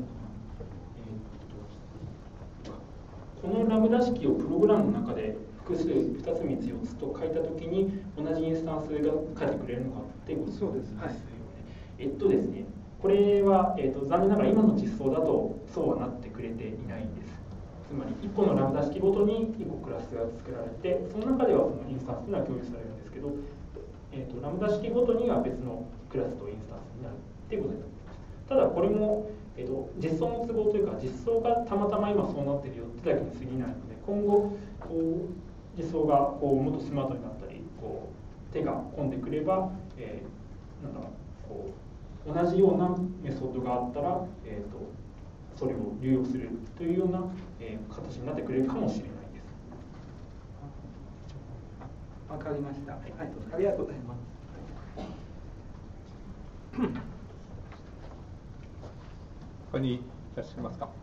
このラムダ式をプログラムの中で複数ふたつみっつよっつと書いたときに同じインスタンスが書いてくれるのかっていうことですよね。 はい、 えっとですね、これは、えっと、残念ながら今の実装だとそうはなってくれていないんです。つまりいっこのラムダ式ごとにいっこクラスが作られて、その中ではそのインスタンスというのは共有されるんですけど、えっと、ラムダ式ごとには別のクラスとインスタンスになるっていうことです。ただこれもえー、と実装の都合というか、実装がたまたま今そうなっているよってだけに過ぎないので、今後こう実装がこうもっとスマートになったり、こう手が込んでくれば、えー、なんだろう、こう同じようなメソッドがあったら、えー、とそれを流用するというような、えー、形になってくれるかもしれないです。 わかりました。はい、ありがとうございます。 他にいらっしゃいますか？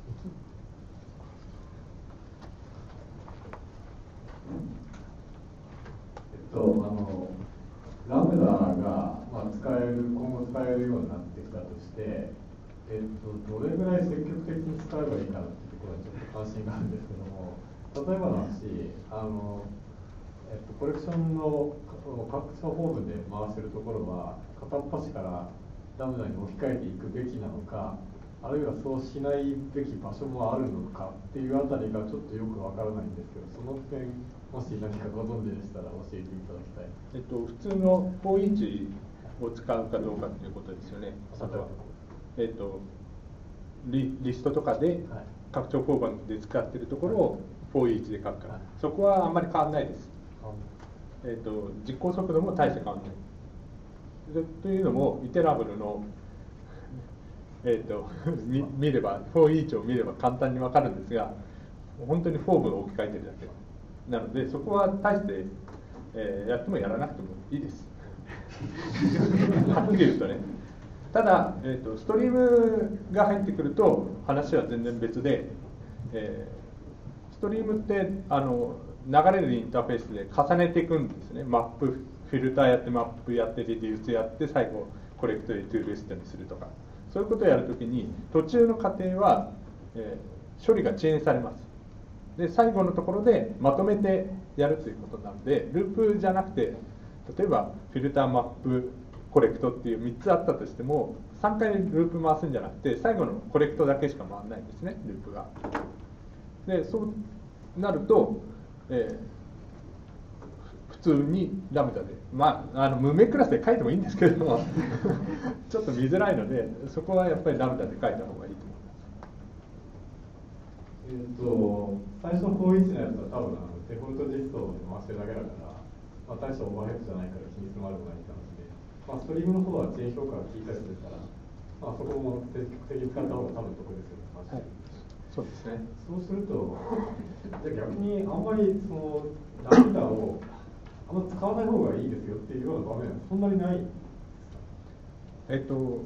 えっと、あのラムダが、まあ、使える今後使えるようになってきたとして、えっと、どれぐらい積極的に使えばいいかなっていうところにちょっと関心があるんですけども、例えばの話、あの、えっと、コレクションの各種フォームで回してるところは片っ端からラムダに置き換えていくべきなのか、あるいはそうしないべき場所もあるのかっていうあたりがちょっとよくわからないんですけど、その点もし何かご存知でしたら教えていただきたい。 えっと、普通のフォーイーチを使うかどうかということですよね。あとは、えっと、リ, リストとかで拡張フォーマットで使っているところをフォーイーチで書くから、はい、そこはあんまり変わらないです。えっと、実行速度も大して変わらない。というのも、イテラブルのえー、と 見, 見ればフォーイーチを見れば簡単に分かるんですが、本当にフォームを置き換えてるだけなので、そこは大して、えー、やってもやらなくてもいいですはっきり言うとね。ただ、えー、とストリームが入ってくると話は全然別で、えー、ストリームってあの流れるインターフェースで重ねていくんですね。マップフィルターやってマップやってリデュースやって最後コレクトでトゥーリストにするとか、そういうことをやるときに途中の過程は、えー、処理が遅延されます。で最後のところでまとめてやるということなので、ループじゃなくて、例えばフィルターマップコレクトっていうみっつあったとしても、さんかいループ回すんじゃなくて最後のコレクトだけしか回らないんですね、ループが。でそうなると、えー普通にラムダで、まあ、あの無名クラスで書いてもいいんですけどもちょっと見づらいので、そこはやっぱりラムダで書いた方がいいと思います。 えっと最初のフォーイーチのやつは多分あのデフォルト実装で回してるだけだから、まあ、大したオーバーヘッドじゃないから気にするまでもないって話で、まあ、ストリームの方は遅延評価が効いたりするから、まあ、そこも積極的に使った方が多分得ですよね。はい、 そうですね。 そうするとじゃあ逆にあんまりそのラムダをあんま使わない方がいいですよっていうような場面はそんなにない。 えっと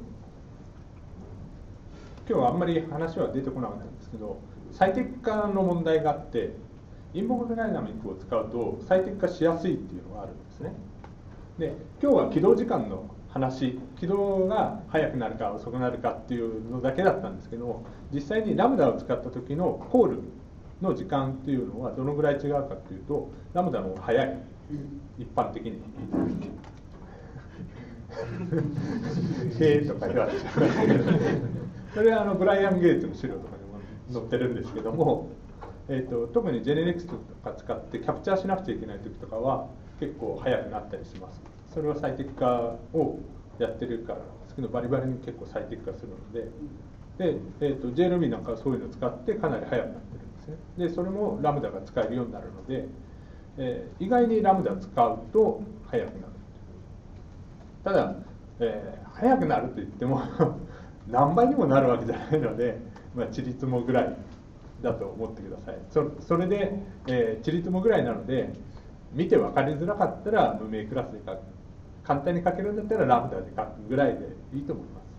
今日はあんまり話は出てこなかったんですけど、最適化の問題があって、インボークダイナミックを使うと最適化しやすいっていうのがあるんですね。で、今日は起動時間の話、起動が早くなるか遅くなるかっていうのだけだったんですけど、実際にラムダを使った時のコールの時間っていうのはどのぐらい違うかっていうと、ラムダの方が早い、一般的に。へーとか言われちゃう。それはあのブライアン・ゲイツの資料とかにも載ってるんですけども、えー、と特にジェネリクスとか使ってキャプチャーしなくちゃいけない時とかは結構早くなったりします。それは最適化をやってるからなんですけど、バリバリに結構最適化するので、で、えー、と ジェイエルビー なんかはそういうのを使ってかなり早くなってるんですね。でそれもラムダが使えるようになるので、えー、意外にラムダ使うと早くなる。ただ、えー、早くなると言っても何倍にもなるわけじゃないので、まあ、ちりつもぐらいだと思ってください。 そ, それで、えー、ちりつもぐらいなので、見て分かりづらかったら無名クラスで書く、簡単に書けるんだったらラムダで書くぐらいでいいと思います。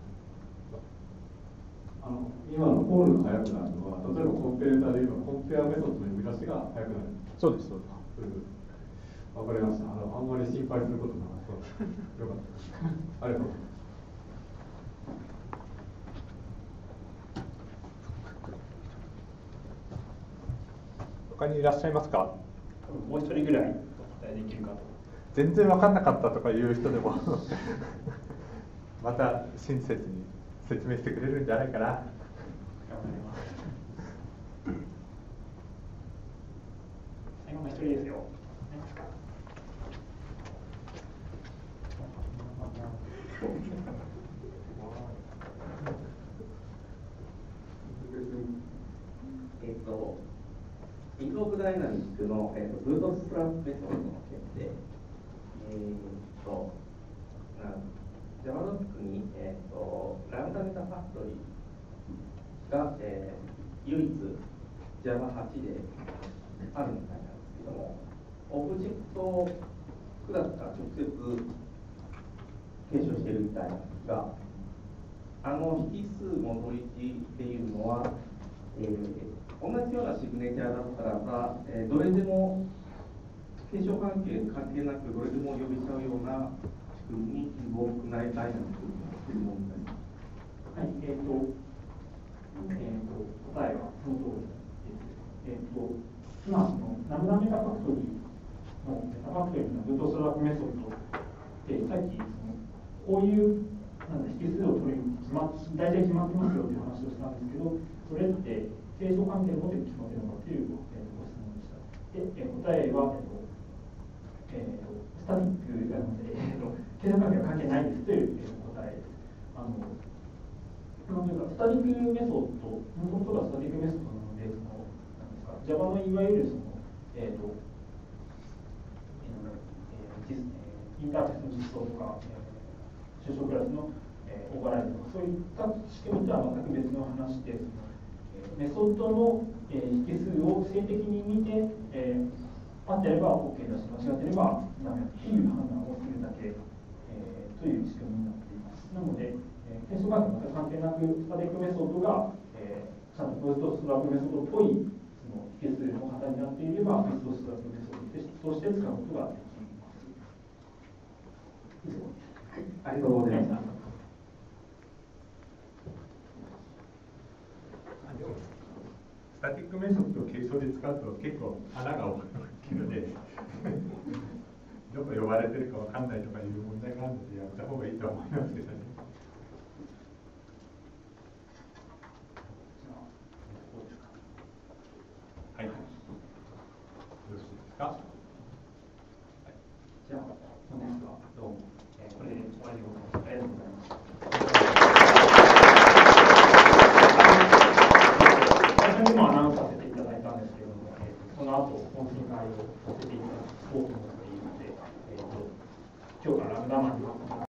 あの今のコールが速くなるのは、例えばコンペレーターで言えばコンペアメソッドの呼び出しが速くなる。 そうですそうです。 わかりました。あのあんまり心配することなかった。よかったです。ありがとうございます。 他にいらっしゃいますか？ もう一人ぐらいお答えできるかと。 全然分かんなかったとかいう人でもまた親切に説明してくれるんじゃないかな。 頑張ります。最後の一人ですよ。 えっと、インボークダイナミックの、えっと、ブートストラップメソッドの件で、えー、っと、JavaDoc に、えー、っとラムダメタファクトリーが、えー、唯一 ジャバはち であるみたいなんですけども、オブジェクトクラスから直接継承しているみたいなんですが、あの引数戻り値っていうのは、えー、同じようなシグネチャーだったらば、えー、どれでも継承関係関係なくどれでも呼べちゃうような仕組みにインボークダイナミックになっているものになります。 はい、えっ、ー、と、えー、と答えはその通りです。えっ、ー、と今そのラムダメタファクトリーのメタファクトリーのブートストラップメソッドで、さっきそのこういうなんだ引数を取る決ま大体決まってますよという話をしたんですけど、それって継承関係のことで決まっているのかという、えー、ご質問でした。で、えー、答えは、えーとえー、とスタティックが、えー、と継承関係は関係ないですという、えー、答えです。あのなんというかスタティックメソッド、もともとがスタティックメソッドなので、そのなんですか Java のいわゆるその、えーとえーえー、インターフェースの実装とか、えー抽象クラスの、えー、オーバーライドとかそういった仕組みとは全く別の話で、そのえー、メソッドの、えー、引数を性的に見て、えー、合ってれば OK だし間違ってればダメだという判断をするだけ、えー、という仕組みになっています。なので、えー、継承関係全く関係なくスタティックメソッドが、えー、ちゃんとブーストストラップメソッドっぽいその引数の型になっていればブーストストラップメソッドとして使うことができます。以上です。 はい、ありがとうございました。 スタティックメソッドを継承で使うと結構穴が大きいのでどこ呼ばれてるかわかんないとかいう問題があるのでやめた方がいいと思いますけどね。はい。よろしいですか。はい、 じゃあ本日はどうも、えー、これで終わりでございます。ありがとうございます。最初にもアナウンスさせていただいたんですけれども、えー、この後本会をさせていただこうと思っているので、えーと、今日からラムダマンには